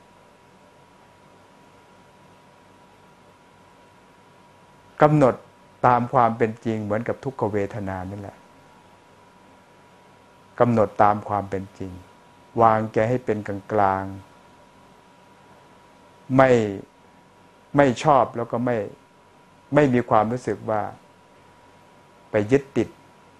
S1: อกำหนดตามความเป็นจริงเหมือนกับทุกขเวทนานั่นแหละกำหนดตามความเป็นจริงวางใจให้เป็นกลางๆไม่ชอบแล้วก็ไม่มีความรู้สึกว่าไปยึดติด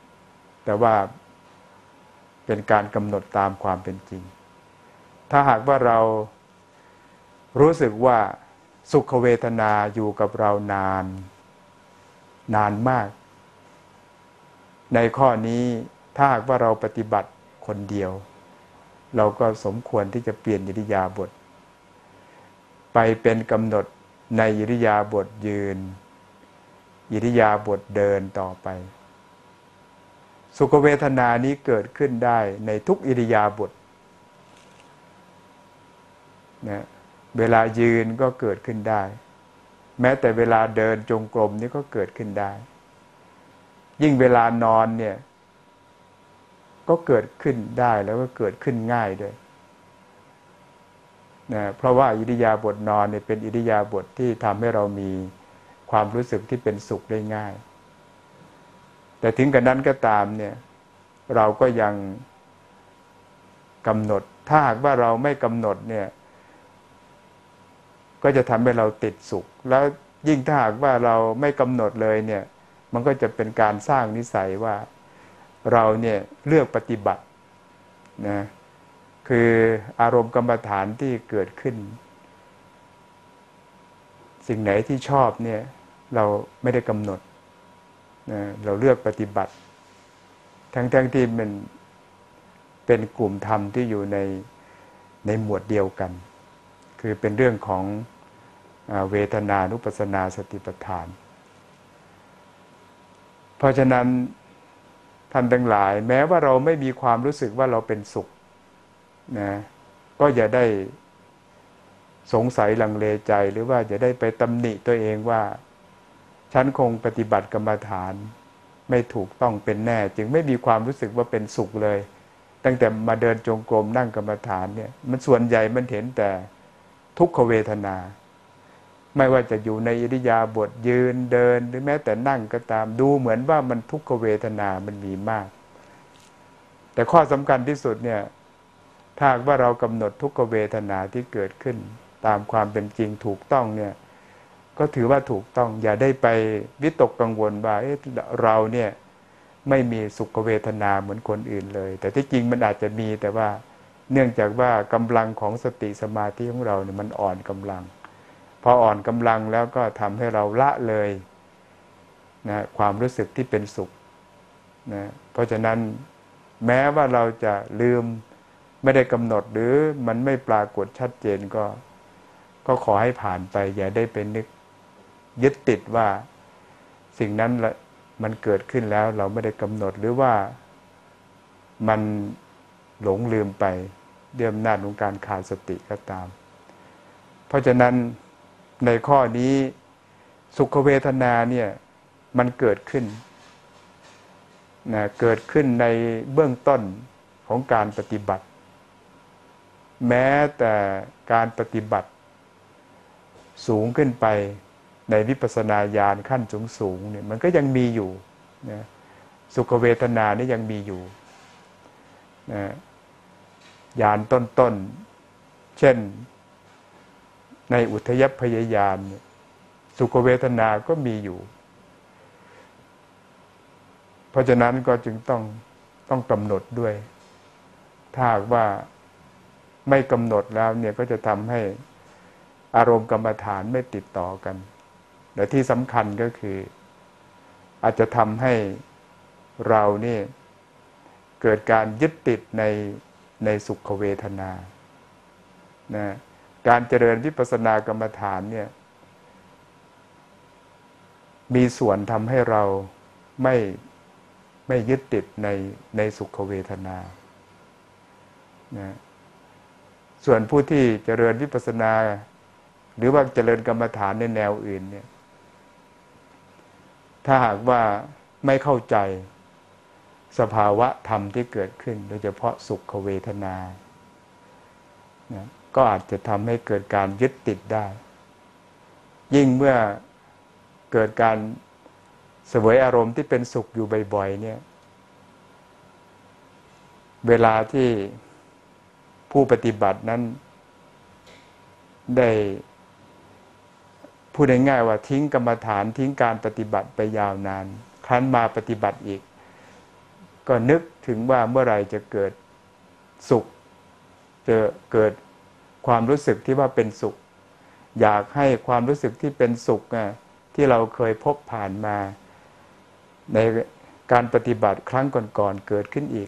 S1: แต่ว่าเป็นการกำหนดตามความเป็นจริงถ้าหากว่าเรารู้สึกว่าสุขเวทนาอยู่กับเรานานมากในข้อนี้ถ้าหากว่าเราปฏิบัติคนเดียวเราก็สมควรที่จะเปลี่ยนอิริยาบถไปเป็นกำหนดในอิริยาบถยืนอิริยาบถเดินต่อไปสุขเวทนานี้เกิดขึ้นได้ในทุกอิริยาบถนะเวลายืนก็เกิดขึ้นได้แม้แต่เวลาเดินจงกรมนี่ก็เกิดขึ้นได้ยิ่งเวลานอนเนี่ยก็เกิดขึ้นได้แล้วก็เกิดขึ้นง่ายด้วยนะเพราะว่าอิริยาบถนอนเนี่ยเป็นอิริยาบถที่ทำให้เรามีความรู้สึกที่เป็นสุขได้ง่ายแต่ถึงกระนั้นก็ตามเนี่ยเราก็ยังกำหนดถ้าหากว่าเราไม่กำหนดเนี่ยก็จะทำให้เราติดสุขแล้วยิ่งถ้าหากว่าเราไม่กำหนดเลยเนี่ยมันก็จะเป็นการสร้างนิสัยว่าเราเนี่ยเลือกปฏิบัตินะคืออารมณ์กรรมฐานที่เกิดขึ้นสิ่งไหนที่ชอบเนี่ยเราไม่ได้กำหนดนะเราเลือกปฏิบัติทั้งที่มันเป็นกลุ่มธรรมที่อยู่ในหมวดเดียวกันคือเป็นเรื่องของเวทนานุปัสสนาสติปัฏฐานเพราะฉะนั้นท่านทั้งหลายแม้ว่าเราไม่มีความรู้สึกว่าเราเป็นสุขนะก็อย่าได้สงสัยลังเลใจหรือว่าอย่าได้ไปตำหนิตัวเองว่าฉันคงปฏิบัติกรรมฐานไม่ถูกต้องเป็นแน่จึงไม่มีความรู้สึกว่าเป็นสุขเลยตั้งแต่มาเดินจงกรมนั่งกรรมฐานเนี่ยมันส่วนใหญ่มันเห็นแต่ทุกขเวทนาไม่ว่าจะอยู่ในอิริยาบถยืนเดินหรือแม้แต่นั่งก็ตามดูเหมือนว่ามันทุกขเวทนามันมีมากแต่ข้อสำคัญที่สุดเนี่ยถ้าว่าเรากำหนดทุกขเวทนาที่เกิดขึ้นตามความเป็นจริงถูกต้องเนี่ยก็ถือว่าถูกต้องอย่าได้ไปวิตกกังวลว่าเราเนี่ยไม่มีสุขเวทนาเหมือนคนอื่นเลยแต่ที่จริงมันอาจจะมีแต่ว่าเนื่องจากว่ากำลังของสติสมาธิของเราเนี่ยมันอ่อนกำลังพออ่อนกำลังแล้วก็ทำให้เราละเลยนะความรู้สึกที่เป็นสุขนะเพราะฉะนั้นแม้ว่าเราจะลืมไม่ได้กำหนดหรือมันไม่ปรากฏชัดเจนก็ขอให้ผ่านไปอย่าได้เป็นนึกยึดติดว่าสิ่งนั้นมันเกิดขึ้นแล้วเราไม่ได้กำหนดหรือว่ามันหลงลืมไปด้วยอำนาจของการขาดสติก็ตามเพราะฉะนั้นในข้อนี้สุขเวทนาเนี่ยมันเกิดขึ้นนะเกิดขึ้นในเบื้องต้นของการปฏิบัติแม้แต่การปฏิบัติสูงขึ้นไปในวิปัสสนาญาณขั้นสูงเนี่ยมันก็ยังมีอยู่นะสุขเวทนานี่ยังมีอยู่นะญาณต้นๆเช่นในอุทยพยญาณสุขเวทนาก็มีอยู่เพราะฉะนั้นก็จึงต้องกำหนดด้วยถ้าหากว่าไม่กำหนดแล้วเนี่ยก็จะทำให้อารมณ์กรรมฐานไม่ติดต่อกันและที่สำคัญก็คืออาจจะทำให้เรานี่เกิดการยึดติดในสุขเวทนานะการเจริญวิปัสสนากรรมฐานเนี่ยมีส่วนทำให้เราไม่ยึดติดในสุขเวทนานะส่วนผู้ที่เจริญวิปัสสนาหรือว่าเจริญกรรมฐานในแนวอื่นเนี่ยถ้าหากว่าไม่เข้าใจสภาวะธรรมที่เกิดขึ้นโดยเฉพาะสุขเวทนานะก็อาจจะทำให้เกิดการยึดติดได้ยิ่งเมื่อเกิดการเสวยอารมณ์ที่เป็นสุขอยู่บ่อยๆเนี่ยเวลาที่ผู้ปฏิบัตินั้นได้พูดง่ายๆว่าทิ้งกรรมฐานทิ้งการปฏิบัติไปยาวนานครั้นมาปฏิบัติอีกก็นึกถึงว่าเมื่อไหร่จะเกิดสุขจะเกิดความรู้สึกที่ว่าเป็นสุขอยากให้ความรู้สึกที่เป็นสุขที่เราเคยพบผ่านมาในการปฏิบัติครั้งก่อนๆเกิดขึ้นอีก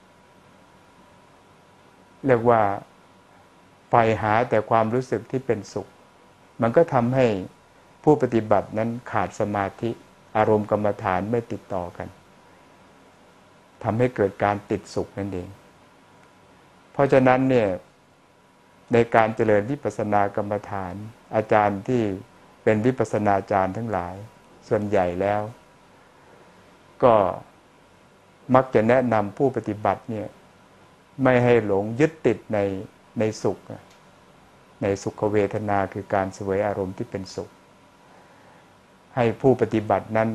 S1: เรียกว่าใฝ่หาแต่ความรู้สึกที่เป็นสุขมันก็ทำให้ผู้ปฏิบัตินั้นขาดสมาธิอารมณ์กรรมฐานไม่ติดต่อกันทำให้เกิดการติดสุขนั่นเองเพราะฉะนั้นเนี่ยในการเจริญวิปัสสนากรรมฐานอาจารย์ที่เป็นวิปัสสนาจารย์ทั้งหลายส่วนใหญ่แล้วก็มักจะแนะนำผู้ปฏิบัติเนี่ยไม่ให้หลงยึดติดในสุขในสุขเวทนาคือการเสวยอารมณ์ที่เป็นสุขให้ผู้ปฏิบัตินั้น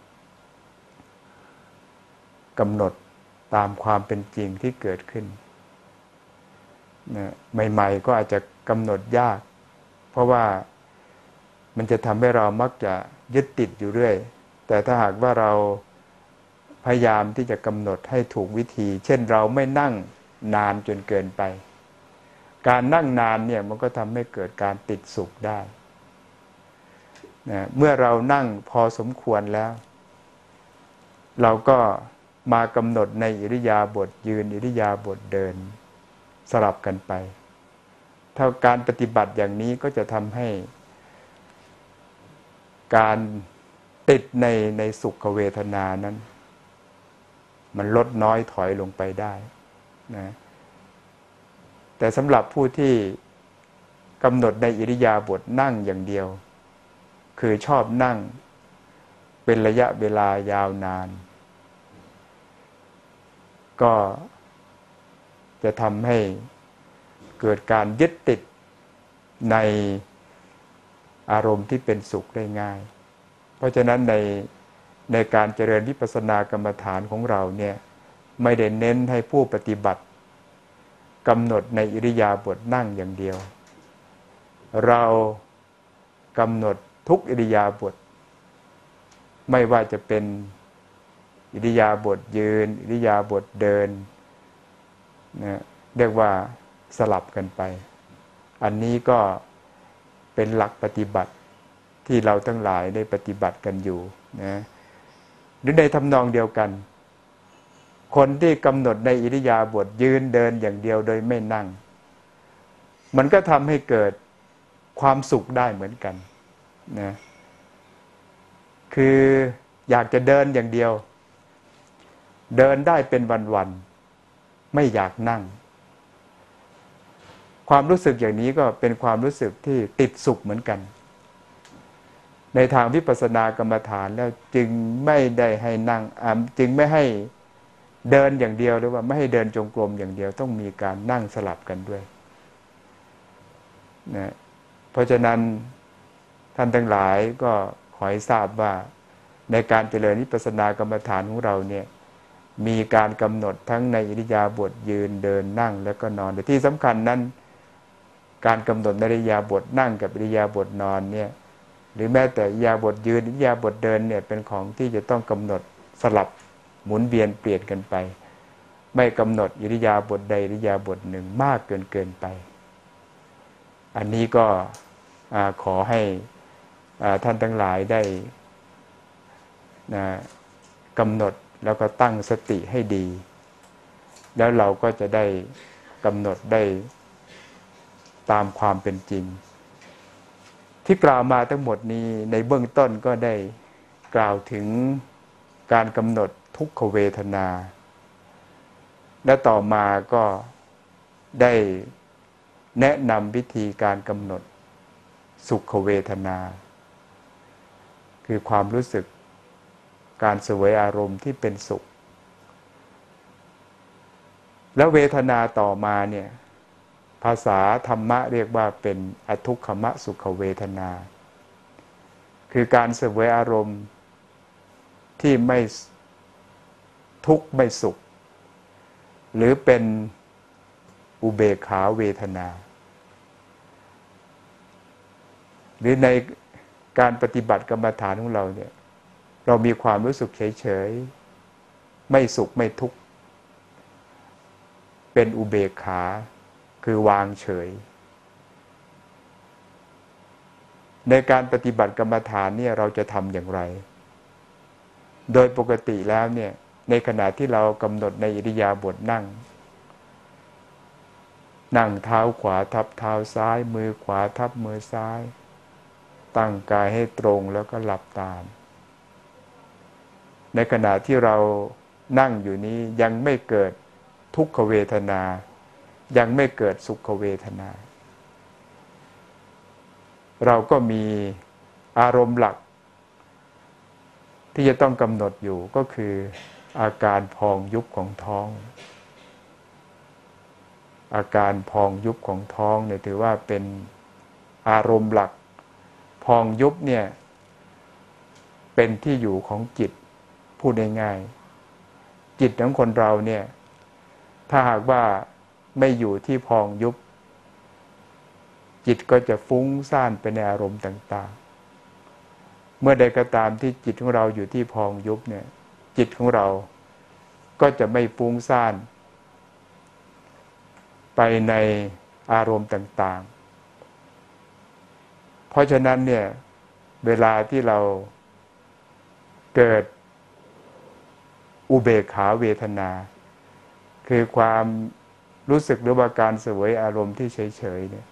S1: กำหนดตามความเป็นจริงที่เกิดขึ้นใหม่ๆก็อาจจะกำหนดยากเพราะว่ามันจะทำให้เรามักจะยึดติดอยู่เรื่อยแต่ถ้าหากว่าเราพยายามที่จะกำหนดให้ถูกวิธีเช่นเราไม่นั่งนานจนเกินไปการนั่งนานเนี่ยมันก็ทำให้เกิดการติดสุขได้เมื่อเรานั่งพอสมควรแล้วเราก็มากำหนดในอิริยาบถยืนอิริยาบถเดินสลับกันไปถ้าการปฏิบัติอย่างนี้ก็จะทำให้การติดในสุขเวทนานั้นมันลดน้อยถอยลงไปได้นะแต่สำหรับผู้ที่กำหนดในอิริยาบถนั่งอย่างเดียวคือชอบนั่งเป็นระยะเวลายาวนานก็จะทำให้เกิดการยึดติดในอารมณ์ที่เป็นสุขได้ง่ายเพราะฉะนั้นในการเจริญวิปัสสนากรรมฐานของเราเนี่ยไม่ได้เน้นให้ผู้ปฏิบัติกำหนดในอิริยาบถนั่งอย่างเดียวเรากำหนดทุกอิริยาบถไม่ว่าจะเป็นอิริยาบถยืนอิริยาบถเดินนะเรียกว่าสลับกันไปอันนี้ก็เป็นหลักปฏิบัติที่เราทั้งหลายได้ปฏิบัติกันอยู่นะหรือในทำนองเดียวกันคนที่กำหนดในอิริยาบถยืนเดินอย่างเดียวโดยไม่นั่งมันก็ทำให้เกิดความสุขได้เหมือนกันนะคืออยากจะเดินอย่างเดียวเดินได้เป็นวันๆไม่อยากนั่งความรู้สึกอย่างนี้ก็เป็นความรู้สึกที่ติดสุขเหมือนกันในทางวิปัสสนากรรมฐานแล้วจึงไม่ได้ให้นั่งจึงไม่ให้เดินอย่างเดียวหรือว่าไม่ให้เดินจงกรมอย่างเดียวต้องมีการนั่งสลับกันด้วยนะเพราะฉะนั้นท่านทั้งหลายก็ขอให้ทราบว่าในการเจริญวิปัสสนากรรมฐานของเราเนี่ยมีการกำหนดทั้งในอิริยาบถยืนเดินนั่งแล้วก็นอนแต่ที่สำคัญนั้นการกำหนดในอิริยาบถนั่งกับอิริยาบถนอนเนี่ยหรือแม้แต่อิริยาบถยืนอิริยาบถเดินเนี่ยเป็นของที่จะต้องกำหนดสลับหมุนเวียนเปลี่ยนกันไปไม่กำหนดอิริยาบถใดอิริยาบถหนึ่งมากเกินไปอันนี้ก็ขอให้ท่านทั้งหลายได้กำหนดแล้วก็ตั้งสติให้ดีแล้วเราก็จะได้กำหนดได้ตามความเป็นจริงที่กล่าวมาทั้งหมดนี้ในเบื้องต้นก็ได้กล่าวถึงการกำหนดทุกขเวทนาและต่อมาก็ได้แนะนำวิธีการกำหนดสุขเวทนาคือความรู้สึกการเสวยอารมณ์ที่เป็นสุขแล้วเวทนาต่อมาเนี่ยภาษาธรรมะเรียกว่าเป็นอทุกขมสุขเวทนาคือการเสวยอารมณ์ที่ไม่ทุกข์ไม่สุขหรือเป็นอุเบกขาเวทนาหรือในการปฏิบัติกรรมฐานของเราเนี่ยเรามีความรู้สึกเฉยไม่สุขไม่ทุกข์เป็นอุเบกขาคือวางเฉยในการปฏิบัติกรรมฐานเนี่ยเราจะทำอย่างไรโดยปกติแล้วเนี่ยในขณะที่เรากำหนดในอิริยาบถนั่งเท้าขวาทับเท้าซ้ายมือขวาทับมือซ้ายตั้งกายให้ตรงแล้วก็หลับตาในขณะที่เรานั่งอยู่นี้ยังไม่เกิดทุกขเวทนายังไม่เกิดสุขเวทนาเราก็มีอารมณ์หลักที่จะต้องกำหนดอยู่ก็คืออาการพองยุบของท้องอาการพองยุบของท้องเนี่ยถือว่าเป็นอารมณ์หลักพองยุบเนี่ยเป็นที่อยู่ของจิตพูดง่ายๆจิตของคนเราเนี่ยถ้าหากว่าไม่อยู่ที่พองยุบจิตก็จะฟุ้งซ่านไปในอารมณ์ต่างๆเมื่อใดก็ตามที่จิตของเราอยู่ที่พองยุบเนี่ยจิตของเราก็จะไม่ฟุ้งซ่านไปในอารมณ์ต่างๆเพราะฉะนั้นเนี่ยเวลาที่เราเกิดอุเบกขาเวทนาคือความรู้สึกหรือว่าการเสวยอารมณ์ที่เฉยๆเนี่ย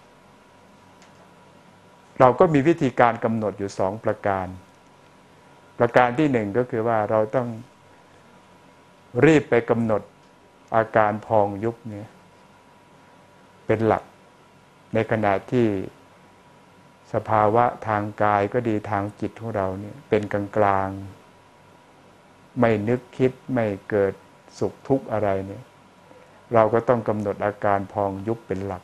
S1: เราก็มีวิธีการกำหนดอยู่2ประการที่1ก็คือว่าเราต้องรีบไปกำหนดอาการพองยุบเนี่ยเป็นหลักในขณะที่สภาวะทางกายก็ดีทางจิตของเราเนี่ยเป็นกลางๆไม่นึกคิดไม่เกิดสุขทุกข์อะไรเนี่ยเราก็ต้องกำหนดอาการพองยุบเป็นหลัก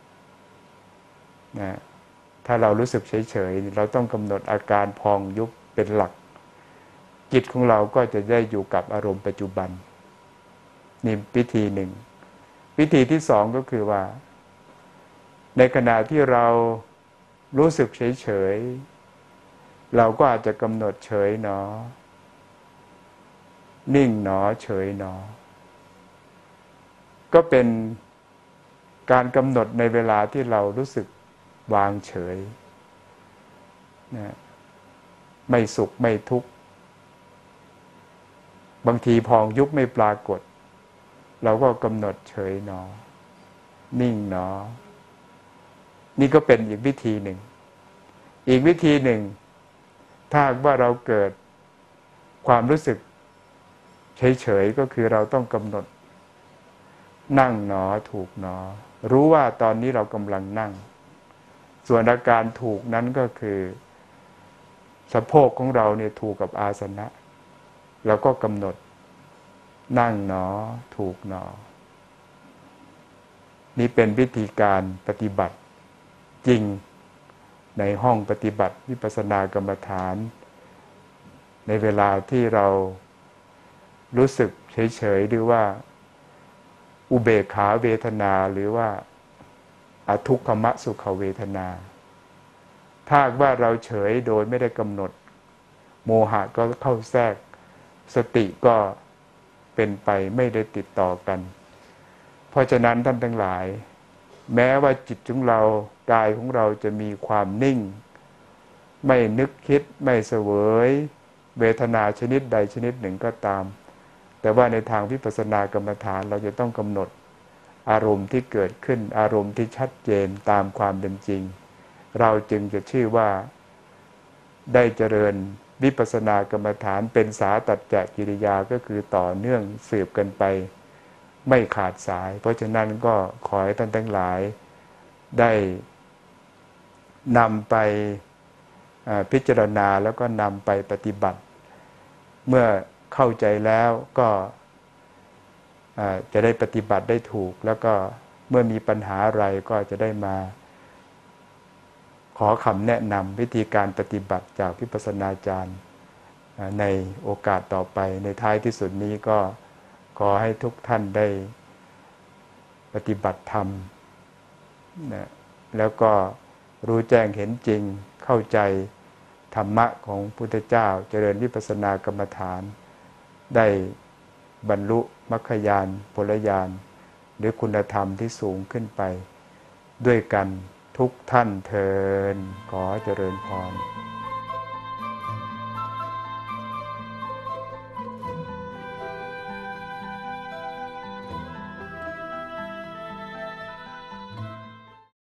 S1: นะถ้าเรารู้สึกเฉยๆเราต้องกำหนดอาการพองยุบเป็นหลักจิตของเราก็จะได้อยู่กับอารมณ์ปัจจุบันนี่วิธีหนึ่งวิธีที่2ก็คือว่าในขณะที่เรารู้สึกเฉยๆเราก็อาจจะกำหนดเฉยหนอนิ่งหนอเฉยหนอก็เป็นการกำหนดในเวลาที่เรารู้สึกวางเฉยนะไม่สุขไม่ทุกข์บางทีพองยุบไม่ปรากฏเราก็กำหนดเฉยหนอนิ่งหนอนี่ก็เป็นอีกวิธีหนึ่งอีกวิธีหนึ่งถ้าว่าเราเกิดความรู้สึกเฉยๆก็คือเราต้องกำหนดนั่งหนอถูกหนอรู้ว่าตอนนี้เรากำลังนั่งส่วนอาการถูกนั้นก็คือสะโพกของเราเนี่ยถูกกับอาสนะเราก็กำหนดนั่งหนอถูกหนอนี่เป็นวิธีการปฏิบัติจริงในห้องปฏิบัติวิปัสสนากรรมฐานในเวลาที่เรารู้สึกเฉยๆหรือว่าอุเบกขาเวทนาหรือว่าอทุกขมสุขเวทนาถ้าว่าเราเฉยโดยไม่ได้กำหนดโมหะก็เข้าแทรกสติก็เป็นไปไม่ได้ติดต่อกันเพราะฉะนั้นท่านทั้งหลายแม้ว่าจิตของเรากายของเราจะมีความนิ่งไม่นึกคิดไม่เสวยเวทนาชนิดใดชนิดหนึ่งก็ตามแต่ว่าในทางวิปัสสนากรรมฐานเราจะต้องกำหนดอารมณ์ที่เกิดขึ้นอารมณ์ที่ชัดเจนตามความเป็นจริงเราจึงจะชื่อว่าได้เจริญวิปัสสนากรรมฐานเป็นสาตัจจกิริยาก็คือต่อเนื่องสืบกันไปไม่ขาดสายเพราะฉะนั้นก็ขอให้ท่านทั้งหลายได้นำไปพิจารณาแล้วก็นำไปปฏิบัติเมื่อเข้าใจแล้วก็จะได้ปฏิบัติได้ถูกแล้วก็เมื่อมีปัญหาอะไรก็จะได้มาขอคำแนะนำวิธีการปฏิบัติจากวิปัสสนาจารย์ในโอกาสต่อไปในท้ายที่สุดนี้ก็ขอให้ทุกท่านได้ปฏิบัติธรรมนะแล้วก็รู้แจ้งเห็นจริงเข้าใจธรรมะของพุทธเจ้าเจริญวิปัสสนากรรมฐานได้บรรลุมรรคญาณผลญาณหรือคุณธรรมที่สูงขึ้นไปด้วยกันทุกท่านเทินขอเจริญพร